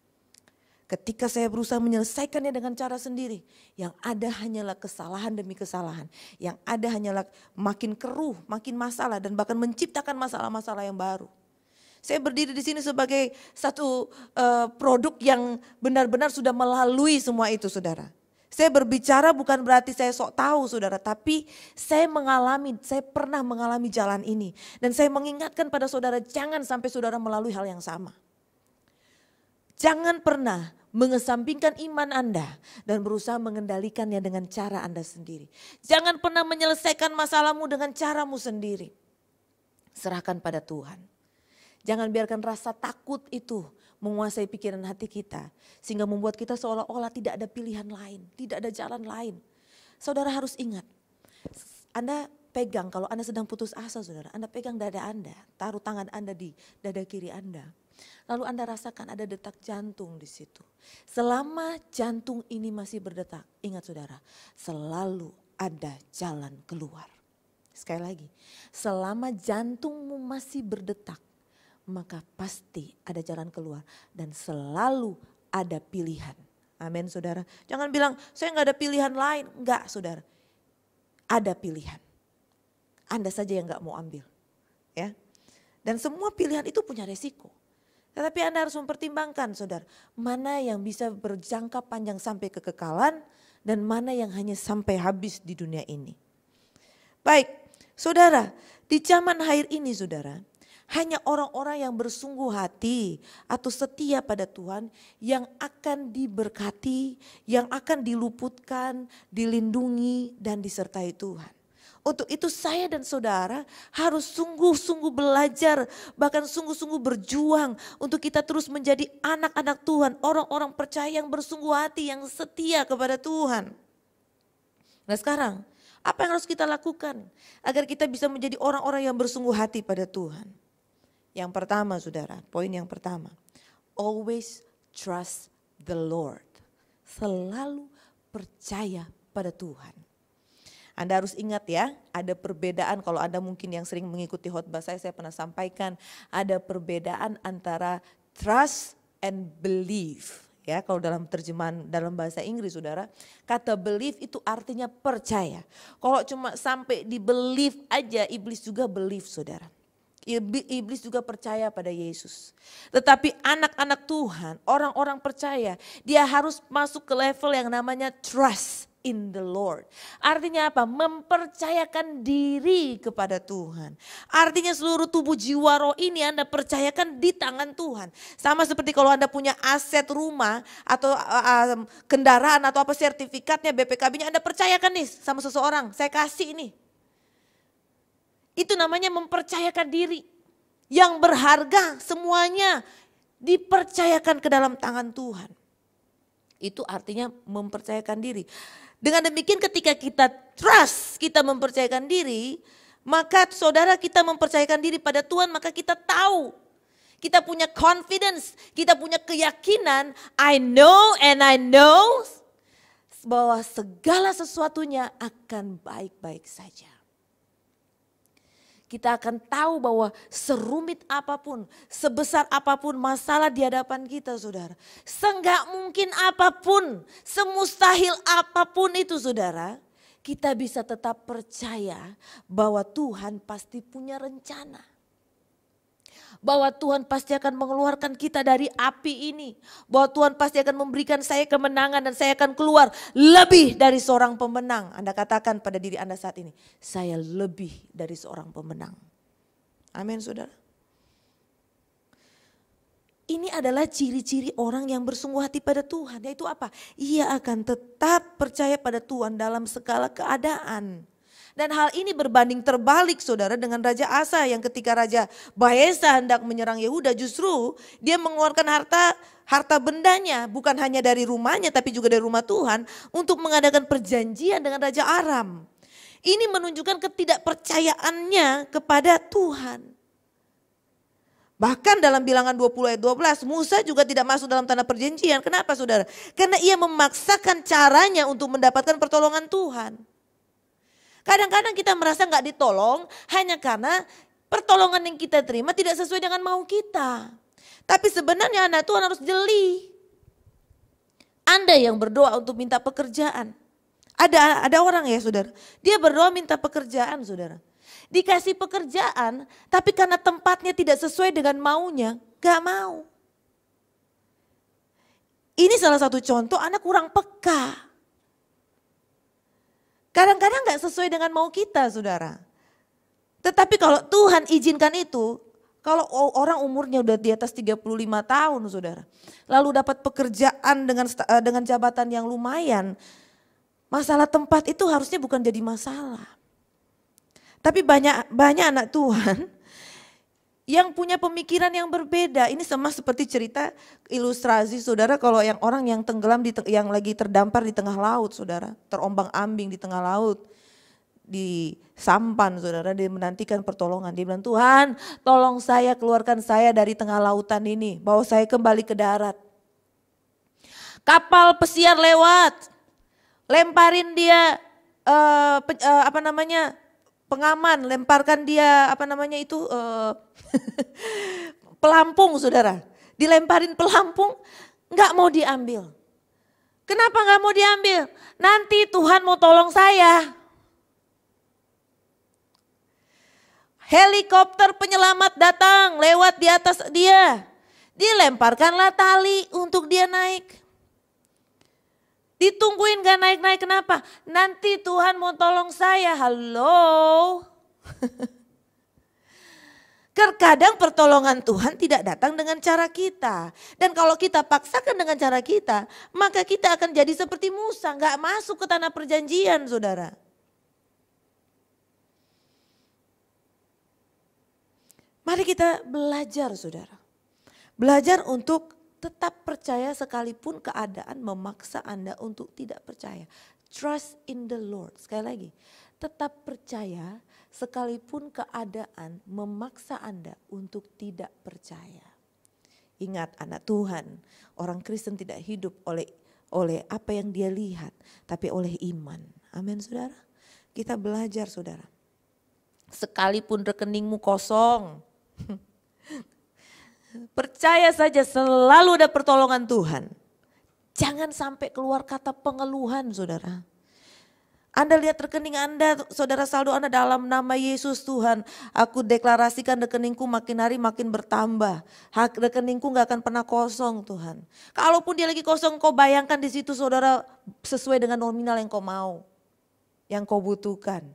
Ketika saya berusaha menyelesaikannya dengan cara sendiri, yang ada hanyalah kesalahan demi kesalahan. Yang ada hanyalah makin keruh, makin masalah dan bahkan menciptakan masalah-masalah yang baru. Saya berdiri di sini sebagai satu uh, produk yang benar-benar sudah melalui semua itu, saudara. Saya berbicara bukan berarti saya sok tahu, saudara, tapi saya mengalami, saya pernah mengalami jalan ini. Dan saya mengingatkan pada saudara, jangan sampai saudara melalui hal yang sama. Jangan pernah mengesampingkan iman Anda dan berusaha mengendalikannya dengan cara Anda sendiri. Jangan pernah menyelesaikan masalahmu dengan caramu sendiri. Serahkan pada Tuhan. Jangan biarkan rasa takut itu menguasai pikiran hati kita. Sehingga membuat kita seolah-olah tidak ada pilihan lain, tidak ada jalan lain. Saudara harus ingat, Anda pegang, kalau Anda sedang putus asa, saudara, Anda pegang dada Anda, taruh tangan Anda di dada kiri Anda. Lalu Anda rasakan ada detak jantung di situ. Selama jantung ini masih berdetak, ingat saudara, selalu ada jalan keluar. Sekali lagi, selama jantungmu masih berdetak, maka pasti ada jalan keluar dan selalu ada pilihan. Amin, saudara. Jangan bilang saya nggak ada pilihan lain. Enggak, saudara. Ada pilihan. Anda saja yang nggak mau ambil, ya. Dan semua pilihan itu punya resiko. Tetapi Anda harus mempertimbangkan saudara, mana yang bisa berjangka panjang sampai kekekalan dan mana yang hanya sampai habis di dunia ini. Baik, saudara, di zaman akhir ini saudara, hanya orang-orang yang bersungguh hati atau setia pada Tuhan yang akan diberkati, yang akan diluputkan, dilindungi dan disertai Tuhan. Untuk itu saya dan saudara harus sungguh-sungguh belajar, bahkan sungguh-sungguh berjuang untuk kita terus menjadi anak-anak Tuhan, orang-orang percaya yang bersungguh hati, yang setia kepada Tuhan. Nah sekarang, apa yang harus kita lakukan agar kita bisa menjadi orang-orang yang bersungguh hati pada Tuhan? Yang pertama saudara, poin yang pertama, always trust the Lord. Selalu percaya pada Tuhan. Anda harus ingat ya, ada perbedaan kalau Anda mungkin yang sering mengikuti khotbah saya, saya pernah sampaikan ada perbedaan antara trust and believe. Ya, kalau dalam terjemahan dalam bahasa Inggris saudara, kata believe itu artinya percaya. Kalau cuma sampai di believe aja, iblis juga believe saudara. Iblis juga percaya pada Yesus. Tetapi anak-anak Tuhan, orang-orang percaya, dia harus masuk ke level yang namanya trust in the Lord. Artinya apa? Mempercayakan diri kepada Tuhan. Artinya seluruh tubuh jiwa roh ini Anda percayakan di tangan Tuhan. Sama seperti kalau Anda punya aset rumah atau uh, kendaraan atau apa sertifikatnya B P K B-nya Anda percayakan nih sama seseorang. Saya kasih ini. Itu namanya mempercayakan diri. Yang berharga semuanya dipercayakan ke dalam tangan Tuhan. Itu artinya mempercayakan diri. Dengan demikian ketika kita trust, kita mempercayakan diri, maka saudara kita mempercayakan diri pada Tuhan, maka kita tahu. Kita punya confidence, kita punya keyakinan, I know and I know bahwa segala sesuatunya akan baik-baik saja. Kita akan tahu bahwa serumit apapun, sebesar apapun masalah di hadapan kita saudara. Seenggak mungkin apapun, semustahil apapun itu saudara. Kita bisa tetap percaya bahwa Tuhan pasti punya rencana. Bahwa Tuhan pasti akan mengeluarkan kita dari api ini. Bahwa Tuhan pasti akan memberikan saya kemenangan dan saya akan keluar lebih dari seorang pemenang. Anda katakan pada diri Anda saat ini, saya lebih dari seorang pemenang. Amin saudara. Ini adalah ciri-ciri orang yang bersungguh hati pada Tuhan. Yaitu apa? Ia akan tetap percaya pada Tuhan dalam segala keadaan. Dan hal ini berbanding terbalik saudara dengan Raja Asa yang ketika Raja Baesa hendak menyerang Yehuda justru dia mengeluarkan harta harta bendanya bukan hanya dari rumahnya tapi juga dari rumah Tuhan untuk mengadakan perjanjian dengan Raja Aram. Ini menunjukkan ketidakpercayaannya kepada Tuhan. Bahkan dalam bilangan dua puluh ayat dua belas Musa juga tidak masuk dalam tanah perjanjian. Kenapa saudara? Karena ia memaksakan caranya untuk mendapatkan pertolongan Tuhan. Kadang-kadang kita merasa gak ditolong hanya karena pertolongan yang kita terima tidak sesuai dengan mau kita. Tapi sebenarnya anak Tuhan harus jeli. Anda yang berdoa untuk minta pekerjaan. Ada ada orang ya saudara, dia berdoa minta pekerjaan saudara. Dikasih pekerjaan tapi karena tempatnya tidak sesuai dengan maunya, gak mau. Ini salah satu contoh anak kurang peka. Kadang-kadang gak sesuai dengan mau kita saudara. Tetapi kalau Tuhan izinkan itu, kalau orang umurnya udah di atas tiga puluh lima tahun saudara. Lalu dapat pekerjaan dengan dengan jabatan yang lumayan. Masalah tempat itu harusnya bukan jadi masalah. Tapi banyak banyak anak Tuhan yang punya pemikiran yang berbeda. Ini sama seperti cerita ilustrasi saudara kalau yang orang yang tenggelam di yang lagi terdampar di tengah laut saudara, terombang-ambing di tengah laut. Di sampan saudara, dia menantikan pertolongan. Dia bilang, Tuhan tolong saya, keluarkan saya dari tengah lautan ini, bawa saya kembali ke darat. Kapal pesiar lewat, lemparin dia uh, pe, uh, apa namanya pengaman, lemparkan dia apa namanya itu uh, pelampung saudara. Dilemparin pelampung, nggak mau diambil. Kenapa nggak mau diambil? Nanti Tuhan mau tolong saya. Helikopter penyelamat datang lewat di atas dia. Dilemparkanlah tali untuk dia naik. Ditungguin gak naik-naik, kenapa? Nanti Tuhan mau tolong saya, halo. Terkadang pertolongan Tuhan tidak datang dengan cara kita. Dan kalau kita paksakan dengan cara kita, maka kita akan jadi seperti Musa, gak masuk ke tanah perjanjian, saudara. Mari kita belajar, saudara. Belajar untuk tetap percaya sekalipun keadaan memaksa Anda untuk tidak percaya. Trust in the Lord. Sekali lagi, tetap percaya sekalipun keadaan memaksa Anda untuk tidak percaya. Ingat, anak Tuhan, orang Kristen tidak hidup oleh oleh apa yang dia lihat, tapi oleh iman. Amin, saudara. Kita belajar, saudara. Sekalipun rekeningmu kosong, percaya saja selalu ada pertolongan Tuhan. Jangan sampai keluar kata pengeluhan, saudara. Anda lihat rekening Anda, saudara, saldo Anda dalam nama Yesus Tuhan. Aku deklarasikan rekeningku makin hari makin bertambah. Hak rekeningku gak akan pernah kosong, Tuhan. Kalaupun dia lagi kosong, kau bayangkan di situ, saudara, sesuai dengan nominal yang kau mau, yang kau butuhkan.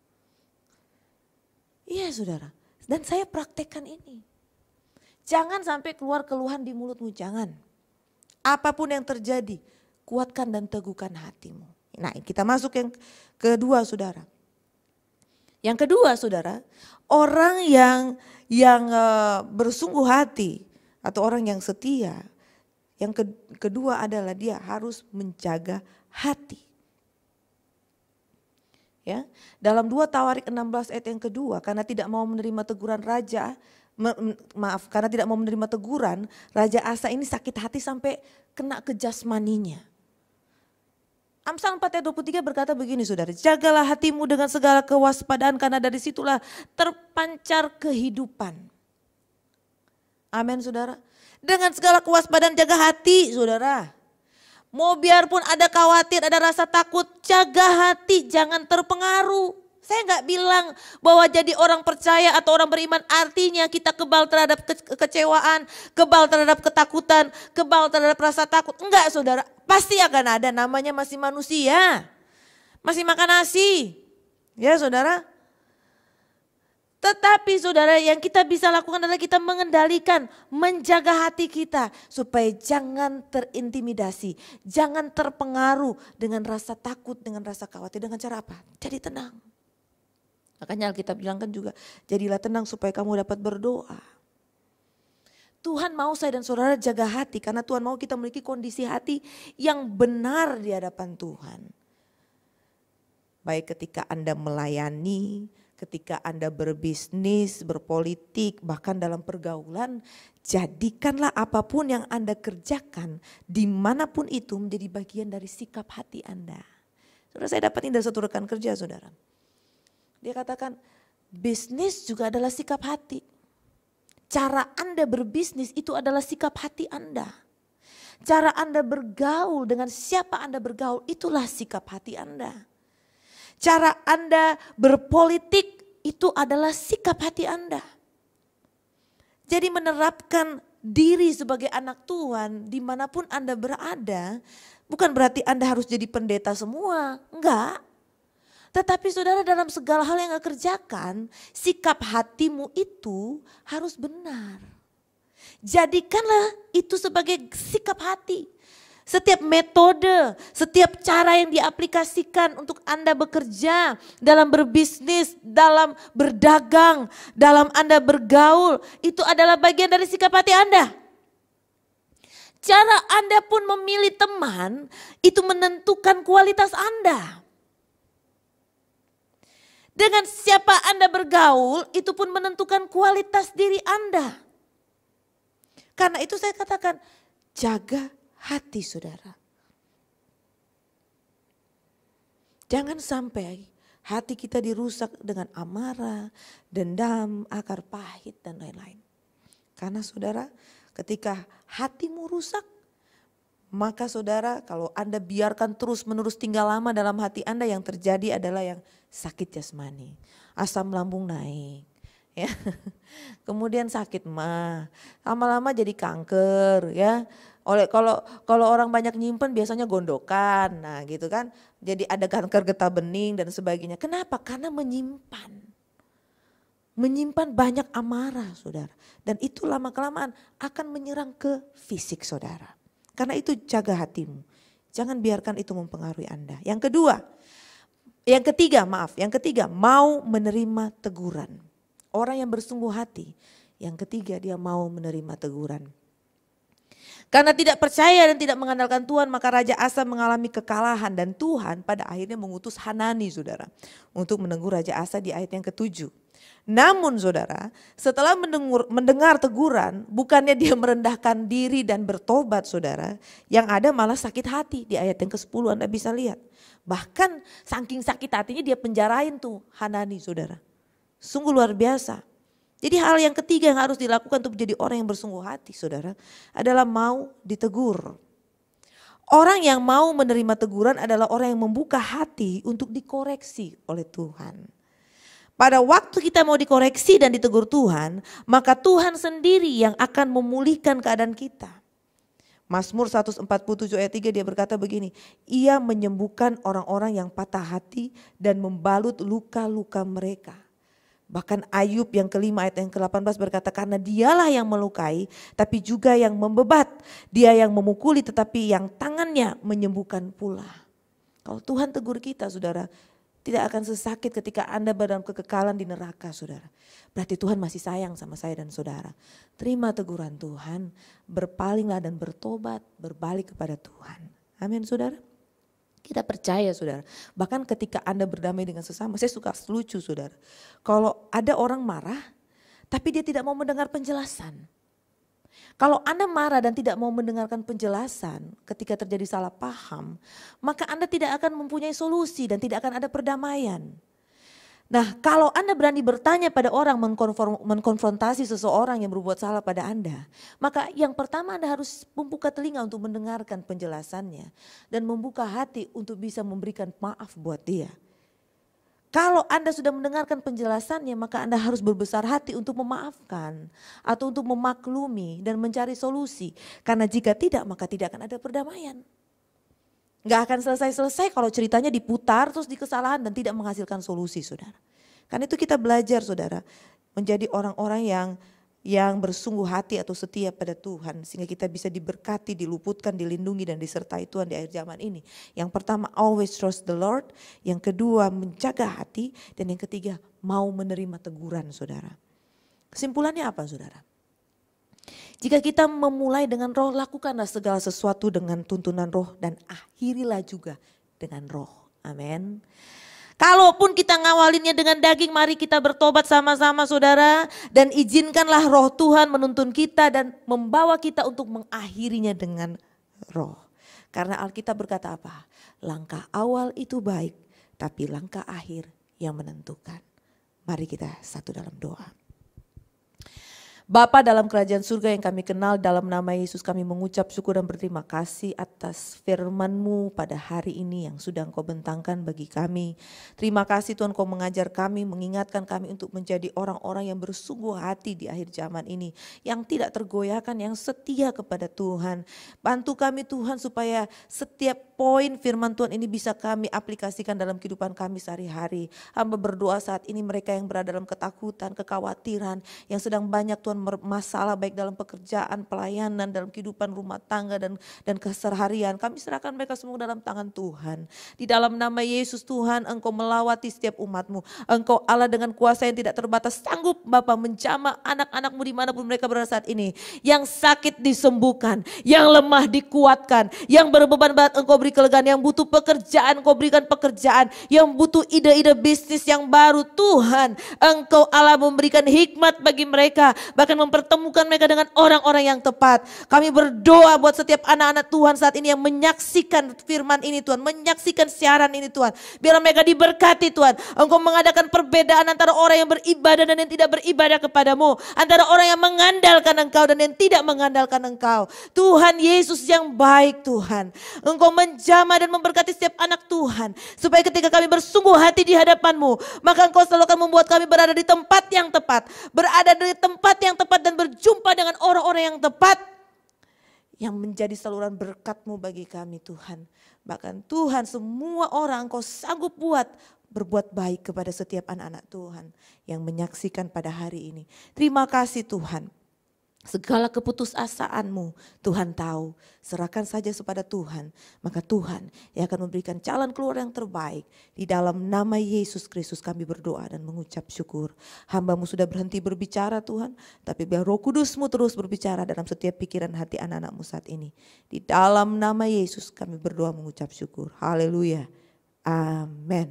Iya, saudara. Dan saya praktekkan ini. Jangan sampai keluar keluhan di mulutmu, jangan. Apapun yang terjadi, kuatkan dan teguhkan hatimu. Nah, kita masuk yang kedua, saudara. Yang kedua, saudara, orang yang yang uh, bersungguh hati atau orang yang setia. Yang ke, kedua adalah dia harus menjaga hati. Ya, dalam dua Tawarik enam belas ayat yang kedua, karena tidak mau menerima teguran raja, Ma maaf, karena tidak mau menerima teguran, Raja Asa ini sakit hati sampai kena ke jasmaninya. Amsal empat ayat dua puluh tiga berkata begini, saudara. Jagalah hatimu dengan segala kewaspadaan, karena dari situlah terpancar kehidupan. Amin, saudara. Dengan segala kewaspadaan jaga hati, saudara. Mau biarpun ada khawatir, ada rasa takut, jaga hati, jangan terpengaruh. Saya nggak bilang bahwa jadi orang percaya atau orang beriman artinya kita kebal terhadap ke kekecewaan, kebal terhadap ketakutan, kebal terhadap rasa takut. Enggak, saudara, pasti akan ada, namanya masih manusia. Masih makan nasi. Ya, saudara. Tetapi, saudara, yang kita bisa lakukan adalah kita mengendalikan, menjaga hati kita supaya jangan terintimidasi, jangan terpengaruh dengan rasa takut, dengan rasa khawatir. Dengan cara apa? Jadi tenang. Makanya Alkitab bilang kan juga, jadilah tenang supaya kamu dapat berdoa. Tuhan mau saya dan saudara jaga hati, karena Tuhan mau kita memiliki kondisi hati yang benar di hadapan Tuhan. Baik ketika Anda melayani, ketika Anda berbisnis, berpolitik, bahkan dalam pergaulan, jadikanlah apapun yang Anda kerjakan, dimanapun itu menjadi bagian dari sikap hati Anda. Saudara, saya dapat ini dari satu rekan kerja, saudara. Dia katakan, bisnis juga adalah sikap hati. Cara Anda berbisnis itu adalah sikap hati Anda. Cara Anda bergaul, dengan siapa Anda bergaul, itulah sikap hati Anda. Cara Anda berpolitik itu adalah sikap hati Anda. Jadi menerapkan diri sebagai anak Tuhan dimanapun Anda berada, bukan berarti Anda harus jadi pendeta semua, enggak. Tetapi saudara, dalam segala hal yang Anda kerjakan, sikap hatimu itu harus benar. Jadikanlah itu sebagai sikap hati. Setiap metode, setiap cara yang diaplikasikan untuk Anda bekerja, dalam berbisnis, dalam berdagang, dalam Anda bergaul, itu adalah bagian dari sikap hati Anda. Cara Anda pun memilih teman, itu menentukan kualitas Anda. Dengan siapa Anda bergaul, itu pun menentukan kualitas diri Anda. Karena itu saya katakan, jaga hati, saudara. Jangan sampai hati kita dirusak dengan amarah, dendam, akar pahit, dan lain-lain. Karena saudara, ketika hatimu rusak, maka saudara, kalau Anda biarkan terus menerus tinggal lama dalam hati Anda, yang terjadi adalah yang sakit jasmani, asam lambung naik, ya. Kemudian sakit mah, lama-lama jadi kanker ya. Oleh kalau kalau orang banyak nyimpen biasanya gondokan, nah gitu kan. Jadi ada kanker getah bening dan sebagainya. Kenapa? Karena menyimpan. Menyimpan banyak amarah saudara. Dan itu lama-kelamaan akan menyerang ke fisik saudara. Karena itu jaga hatimu. Jangan biarkan itu mempengaruhi Anda. Yang kedua, yang ketiga maaf, yang ketiga mau menerima teguran. Orang yang bersungguh hati, yang ketiga dia mau menerima teguran. Karena tidak percaya dan tidak mengandalkan Tuhan, maka Raja Asa mengalami kekalahan dan Tuhan pada akhirnya mengutus Hanani saudara untuk menegur Raja Asa di ayat yang ketujuh. Namun saudara, setelah mendengar, mendengar teguran, bukannya dia merendahkan diri dan bertobat saudara, yang ada malah sakit hati. Di ayat yang kesepuluh Anda bisa lihat. Bahkan saking sakit hatinya dia penjarain tuh Hanani saudara. Sungguh luar biasa. Jadi hal yang ketiga yang harus dilakukan untuk menjadi orang yang bersungguh hati saudara, adalah mau ditegur. Orang yang mau menerima teguran adalah orang yang membuka hati untuk dikoreksi oleh Tuhan. Pada waktu kita mau dikoreksi dan ditegur Tuhan, maka Tuhan sendiri yang akan memulihkan keadaan kita. Mazmur seratus empat puluh tujuh ayat tiga dia berkata begini, Ia menyembuhkan orang-orang yang patah hati dan membalut luka-luka mereka. Bahkan Ayub yang kelima ayat yang ke delapan belas berkata, karena dialah yang melukai tapi juga yang membebat. Dia yang memukuli tetapi yang tangannya menyembuhkan pula. Kalau Tuhan tegur kita saudara, tidak akan sesakit ketika Anda dalam kekekalan di neraka saudara. Berarti Tuhan masih sayang sama saya dan saudara. Terima teguran Tuhan, berpalinglah dan bertobat, berbalik kepada Tuhan. Amin saudara. Kita percaya saudara, bahkan ketika Anda berdamai dengan sesama, saya suka lucu saudara. Kalau ada orang marah, tapi dia tidak mau mendengar penjelasan. Kalau Anda marah dan tidak mau mendengarkan penjelasan ketika terjadi salah paham, maka Anda tidak akan mempunyai solusi dan tidak akan ada perdamaian. Nah kalau Anda berani bertanya pada orang, mengkonfrontasi seseorang yang berbuat salah pada Anda, maka yang pertama Anda harus membuka telinga untuk mendengarkan penjelasannya dan membuka hati untuk bisa memberikan maaf buat dia. Kalau Anda sudah mendengarkan penjelasannya, maka Anda harus berbesar hati untuk memaafkan atau untuk memaklumi dan mencari solusi. Karena jika tidak, maka tidak akan ada perdamaian. Gak akan selesai-selesai kalau ceritanya diputar terus di kesalahan dan tidak menghasilkan solusi saudara. Karena itu kita belajar saudara menjadi orang-orang yang yang bersungguh hati atau setia pada Tuhan. Sehingga kita bisa diberkati, diluputkan, dilindungi dan disertai Tuhan di akhir zaman ini. Yang pertama always trust the Lord. Yang kedua menjaga hati. Dan yang ketiga mau menerima teguran saudara. Kesimpulannya apa saudara? Jika kita memulai dengan roh, lakukanlah segala sesuatu dengan tuntunan roh dan akhirilah juga dengan roh. Amin. Kalaupun kita ngawalinnya dengan daging, mari kita bertobat sama-sama saudara. Dan izinkanlah roh Tuhan menuntun kita dan membawa kita untuk mengakhirinya dengan roh. Karena Alkitab berkata apa? Langkah awal itu baik, tapi langkah akhir yang menentukan. Mari kita satu dalam doa. Bapa dalam kerajaan surga yang kami kenal, dalam nama Yesus kami mengucap syukur dan berterima kasih atas firman-Mu pada hari ini yang sudah Engkau bentangkan bagi kami. Terima kasih Tuhan Engkau mengajar kami, mengingatkan kami untuk menjadi orang-orang yang bersungguh hati di akhir zaman ini. Yang tidak tergoyahkan, yang setia kepada Tuhan. Bantu kami Tuhan supaya setiap poin firman Tuhan ini bisa kami aplikasikan dalam kehidupan kami sehari-hari. Hamba berdoa saat ini mereka yang berada dalam ketakutan, kekhawatiran, yang sedang banyak Tuhan masalah baik dalam pekerjaan, pelayanan, dalam kehidupan rumah tangga dan dan keseharian. Kami serahkan mereka semua dalam tangan Tuhan. Di dalam nama Yesus Tuhan, Engkau melawati setiap umat-Mu. Engkau Allah dengan kuasa yang tidak terbatas, sanggup Bapa menjamah anak-anak-Mu dimanapun mereka berada saat ini. Yang sakit disembuhkan, yang lemah dikuatkan, yang berbeban berat Engkau beri kelegaan, yang butuh pekerjaan Engkau berikan pekerjaan, yang butuh ide-ide bisnis yang baru Tuhan, Engkau Allah memberikan hikmat bagi mereka. bahkan mempertemukan mereka dengan orang-orang yang tepat. Kami berdoa buat setiap anak-anak Tuhan saat ini yang menyaksikan firman ini Tuhan, menyaksikan siaran ini Tuhan. Biar mereka diberkati Tuhan. Engkau mengadakan perbedaan antara orang yang beribadah dan yang tidak beribadah kepadamu. Antara orang yang mengandalkan Engkau dan yang tidak mengandalkan Engkau. Tuhan Yesus yang baik Tuhan. Engkau menjamah dan memberkati setiap anak Tuhan. Supaya ketika kami bersungguh hati di hadapan-Mu, maka Engkau selalu akan membuat kami berada di tempat yang tepat. Berada di tempat yang tepat dan berjumpa dengan orang-orang yang tepat. Yang menjadi saluran berkat-Mu bagi kami Tuhan. Bahkan Tuhan, semua orang Engkau sanggup buat berbuat baik kepada setiap anak-anak Tuhan yang menyaksikan pada hari ini. Terima kasih Tuhan. Segala keputusasaan-Mu Tuhan tahu, serahkan saja kepada Tuhan. Maka Tuhan yang akan memberikan jalan keluar yang terbaik. Di dalam nama Yesus Kristus kami berdoa dan mengucap syukur. Hamba-Mu sudah berhenti berbicara Tuhan, tapi biar Roh Kudus-Mu terus berbicara dalam setiap pikiran hati anak-anak-Mu saat ini. Di dalam nama Yesus kami berdoa mengucap syukur. Haleluya. Amin.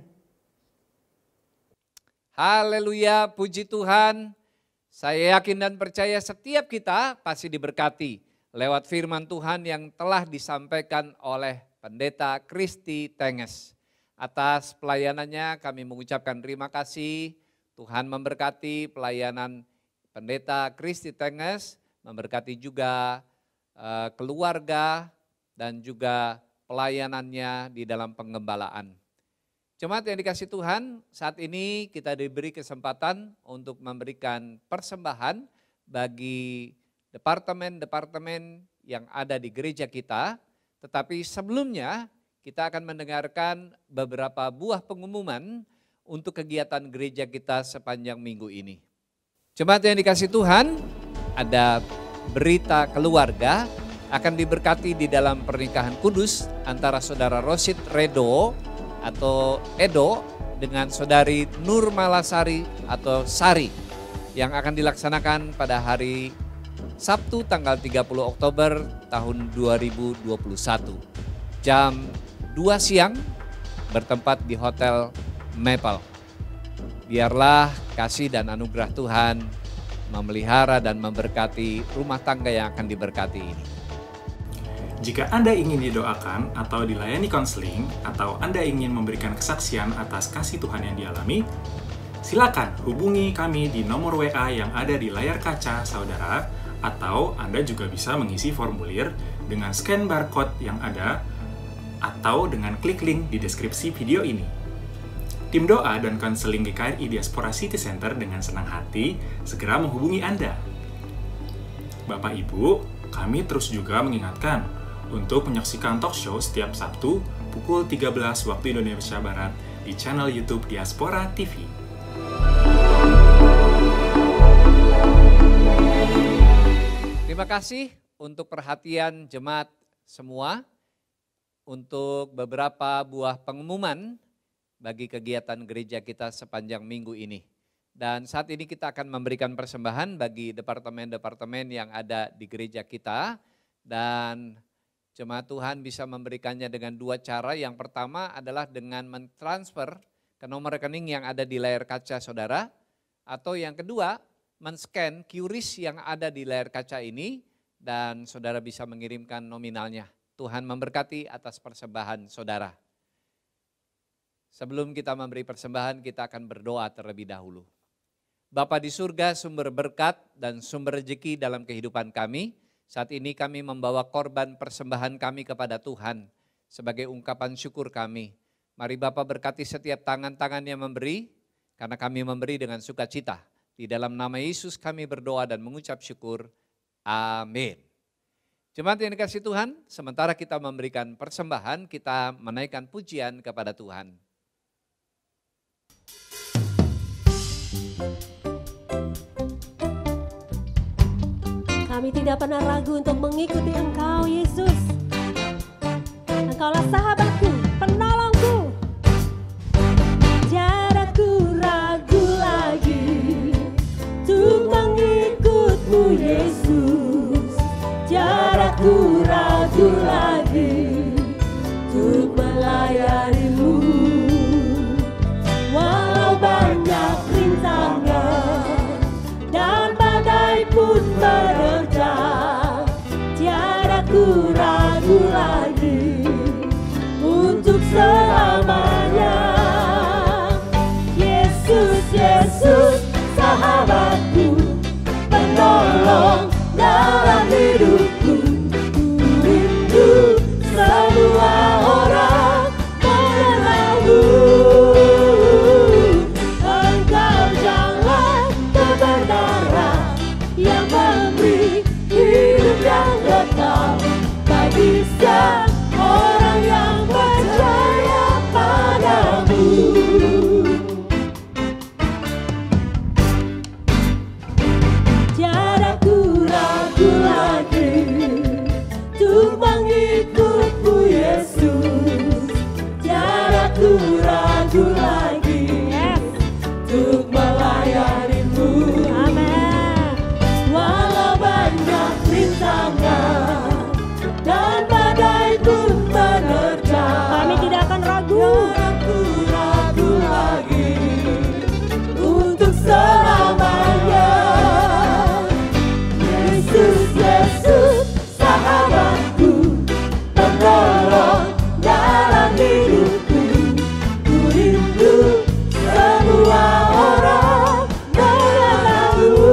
Haleluya, puji Tuhan. Saya yakin dan percaya setiap kita pasti diberkati lewat firman Tuhan yang telah disampaikan oleh Pendeta Kristi Tenges. Atas pelayanannya kami mengucapkan terima kasih. Tuhan memberkati pelayanan Pendeta Kristi Tenges, memberkati juga uh, keluarga dan juga pelayanannya di dalam pengembalaan. Jemaat yang dikasih Tuhan, saat ini kita diberi kesempatan untuk memberikan persembahan bagi departemen-departemen yang ada di gereja kita. Tetapi sebelumnya kita akan mendengarkan beberapa buah pengumuman untuk kegiatan gereja kita sepanjang minggu ini. Jemaat yang dikasih Tuhan, ada berita keluarga akan diberkati di dalam pernikahan kudus antara saudara Rosid Redo atau Edo dengan saudari Nur Malasari atau Sari yang akan dilaksanakan pada hari Sabtu tanggal tiga puluh Oktober tahun dua ribu dua puluh satu jam dua siang bertempat di Hotel Maple. Biarlah kasih dan anugerah Tuhan memelihara dan memberkati rumah tangga yang akan diberkati ini. Jika Anda ingin didoakan atau dilayani konseling, atau Anda ingin memberikan kesaksian atas kasih Tuhan yang dialami, silakan hubungi kami di nomor W A yang ada di layar kaca saudara, atau Anda juga bisa mengisi formulir dengan scan barcode yang ada, atau dengan klik link di deskripsi video ini. Tim doa dan konseling G K R I Diaspora City Center dengan senang hati segera menghubungi Anda. Bapak Ibu, kami terus juga mengingatkan untuk menyaksikan talk show setiap Sabtu pukul tiga belas waktu Indonesia Barat di channel YouTube Diaspora T V. Terima kasih untuk perhatian jemaat semua untuk beberapa buah pengumuman bagi kegiatan gereja kita sepanjang minggu ini. Dan saat ini kita akan memberikan persembahan bagi departemen-departemen yang ada di gereja kita. Dan jemaat Tuhan bisa memberikannya dengan dua cara. Yang pertama adalah dengan mentransfer ke nomor rekening yang ada di layar kaca saudara. Atau yang kedua, men-scan Q R I S yang ada di layar kaca ini dan saudara bisa mengirimkan nominalnya. Tuhan memberkati atas persembahan saudara. Sebelum kita memberi persembahan, kita akan berdoa terlebih dahulu. Bapa di surga, sumber berkat dan sumber rezeki dalam kehidupan kami. Saat ini kami membawa korban persembahan kami kepada Tuhan sebagai ungkapan syukur kami. Mari Bapa berkati setiap tangan-tangan yang memberi, karena kami memberi dengan sukacita. Di dalam nama Yesus kami berdoa dan mengucap syukur. Amin. Jemaat yang dikasih Tuhan, sementara kita memberikan persembahan, kita menaikkan pujian kepada Tuhan. Kami tidak pernah ragu untuk mengikuti Engkau, Yesus. Engkaulah sahabatku, penolongku. Jarakku ragu lagi untuk mengikut-Mu, Yesus. Jarakku ragu lagi untuk melayani-Mu. Walau banyak rintangan dan badai pun ragu lagi untuk selamanya. Yesus, Yesus, sahabatku, penolong dalam hidupku. Ku rindu semua orang mengenalmu. Engkau jalan kebenaran yang memberi hidup yang kekal bagi setiap orang yang percaya padamu. Tiada ku ragu lagi untuk mengikutmu Yesus. Tiada ku ragu lagi untuk melayanimu. Amin. Walau banyak rintangan dan badai pun menerjang, Kami tidak akan ragu. tiada ku ragu lagi untuk selamanya. Yesus, Yesus, sahabatku, penolong dalam hidupku. Ku rindu semua orang mengenalmu.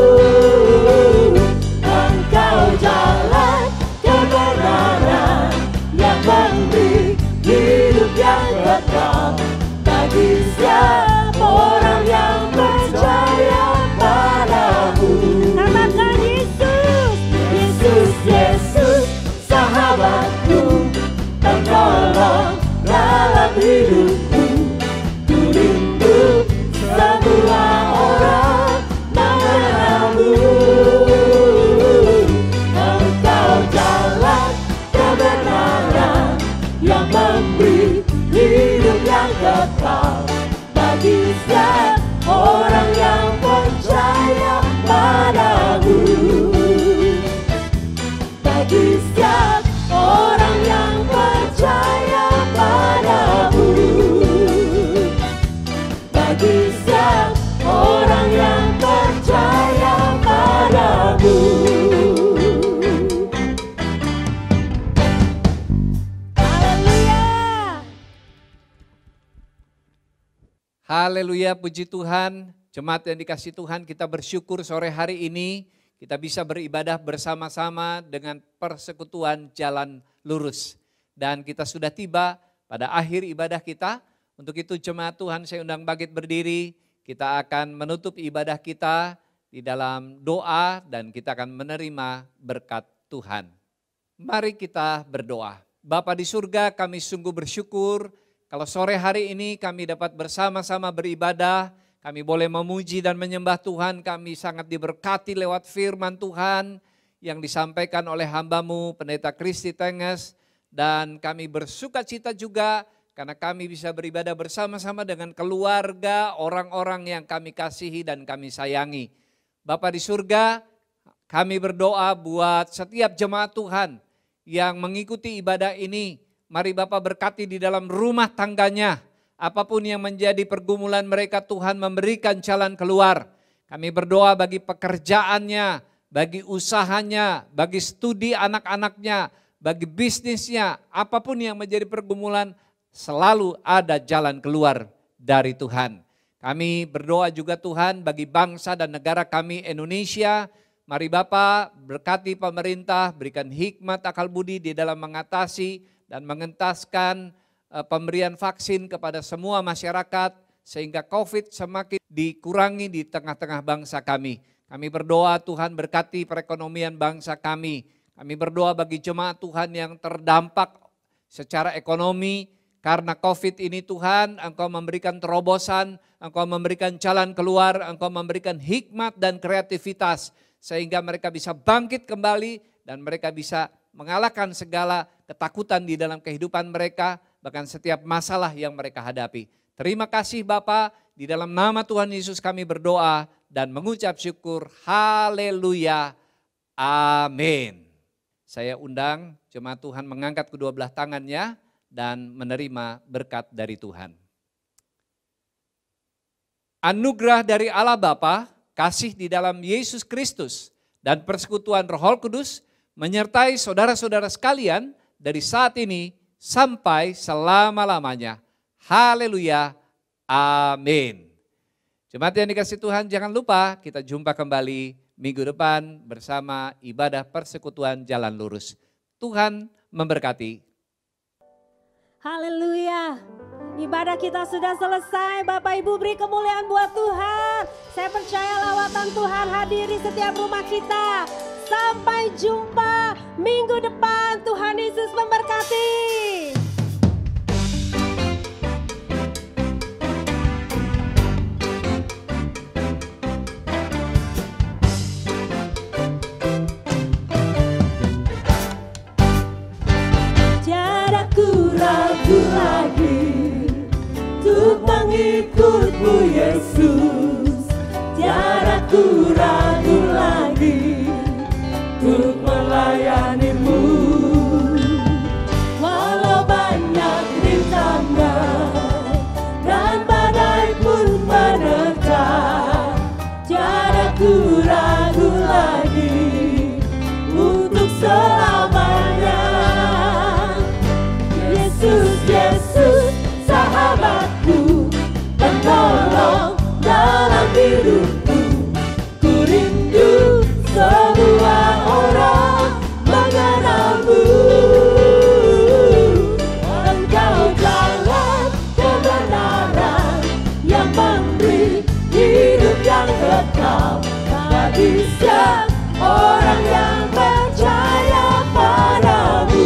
Engkau jalan kebenaran yang memberi hidup yang kekal bagi setiap orang yang percaya padamu. Katakan Yesus. Yesus, Yesus, sahabatku, penolong dalam hidupku. Ku rindu semua orang mengenalmu. Engkau jalan kebenaran yang memberi hidup yang kekal bagi setiap orang yang percaya padamu. Bagi setiap orang yang percaya padamu. Bagi setiap orang yang percaya padamu. Haleluya. Haleluya, puji Tuhan. Jemaat yang dikasih Tuhan, kita bersyukur sore hari ini kita bisa beribadah bersama-sama dengan persekutuan jalan lurus. Dan kita sudah tiba pada akhir ibadah kita. Untuk itu jemaat Tuhan, saya undang bangkit berdiri. Kita akan menutup ibadah kita di dalam doa dan kita akan menerima berkat Tuhan. Mari kita berdoa. Bapa di surga, kami sungguh bersyukur kalau sore hari ini kami dapat bersama-sama beribadah. Kami boleh memuji dan menyembah Tuhan, kami sangat diberkati lewat firman Tuhan yang disampaikan oleh hamba-Mu, Pendeta Kristi Tenges. Dan kami bersuka cita juga karena kami bisa beribadah bersama-sama dengan keluarga, orang-orang yang kami kasihi dan kami sayangi. Bapa di surga, kami berdoa buat setiap jemaat Tuhan yang mengikuti ibadah ini. Mari Bapa berkati di dalam rumah tangganya. Apapun yang menjadi pergumulan mereka, Tuhan memberikan jalan keluar. Kami berdoa bagi pekerjaannya, bagi usahanya, bagi studi anak-anaknya, bagi bisnisnya. Apapun yang menjadi pergumulan, selalu ada jalan keluar dari Tuhan. Kami berdoa juga Tuhan bagi bangsa dan negara kami Indonesia. Mari Bapa berkati pemerintah, berikan hikmat akal budi di dalam mengatasi dan mengentaskan pemberian vaksin kepada semua masyarakat sehingga COVID semakin dikurangi di tengah-tengah bangsa kami. Kami berdoa Tuhan berkati perekonomian bangsa kami. Kami berdoa bagi jemaat Tuhan yang terdampak secara ekonomi karena COVID ini Tuhan, Engkau memberikan terobosan, Engkau memberikan jalan keluar, Engkau memberikan hikmat dan kreativitas sehingga mereka bisa bangkit kembali dan mereka bisa mengalahkan segala ketakutan di dalam kehidupan mereka, bahkan setiap masalah yang mereka hadapi. Terima kasih Bapa, di dalam nama Tuhan Yesus kami berdoa dan mengucap syukur. Haleluya. Amin. Saya undang jemaat Tuhan mengangkat kedua belah tangannya dan menerima berkat dari Tuhan. Anugerah dari Allah Bapa, kasih di dalam Yesus Kristus, dan persekutuan Roh Kudus menyertai saudara-saudara sekalian dari saat ini sampai selama-lamanya. Haleluya, amin. Jemaat yang dikasih Tuhan, jangan lupa kita jumpa kembali minggu depan bersama ibadah persekutuan Jalan Lurus. Tuhan memberkati. Haleluya. Ibadah kita sudah selesai. Bapak Ibu beri kemuliaan buat Tuhan. Saya percaya lawatan Tuhan hadir di setiap rumah kita. Sampai jumpa minggu depan. Tuhan Yesus memberkati. Tiada ku ragu lagi untuk mengikutmu Yesus. Tiada ku ragu lagi untuk melayanimu. Walau banyak rintangan dan badai pun menerjang, tiada ku ragu lagi untuk selamanya. Yesus, Yesus, sahabatku, penolong dalam hidupku. Ku rindu semua orang mengenalmu. Engkau jalan kebenaran yang memberi hidup yang kekal bagi setiap orang yang percaya padamu.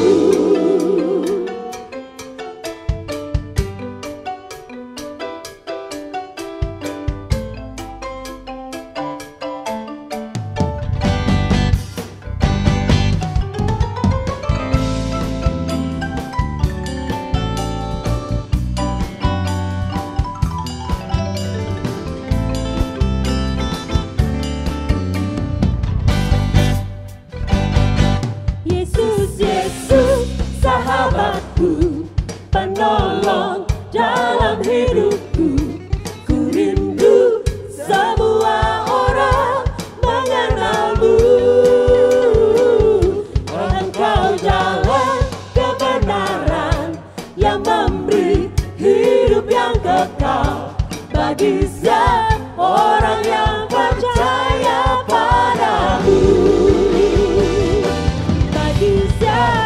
Yesus, Yesus, sahabatku, penolong dalam hidupku. Ku rindu semua orang mengenalmu. Engkau jalan kebenaran yang memberi hidup yang kekal bagi setiap orang yang percaya padamu. Bagi setiap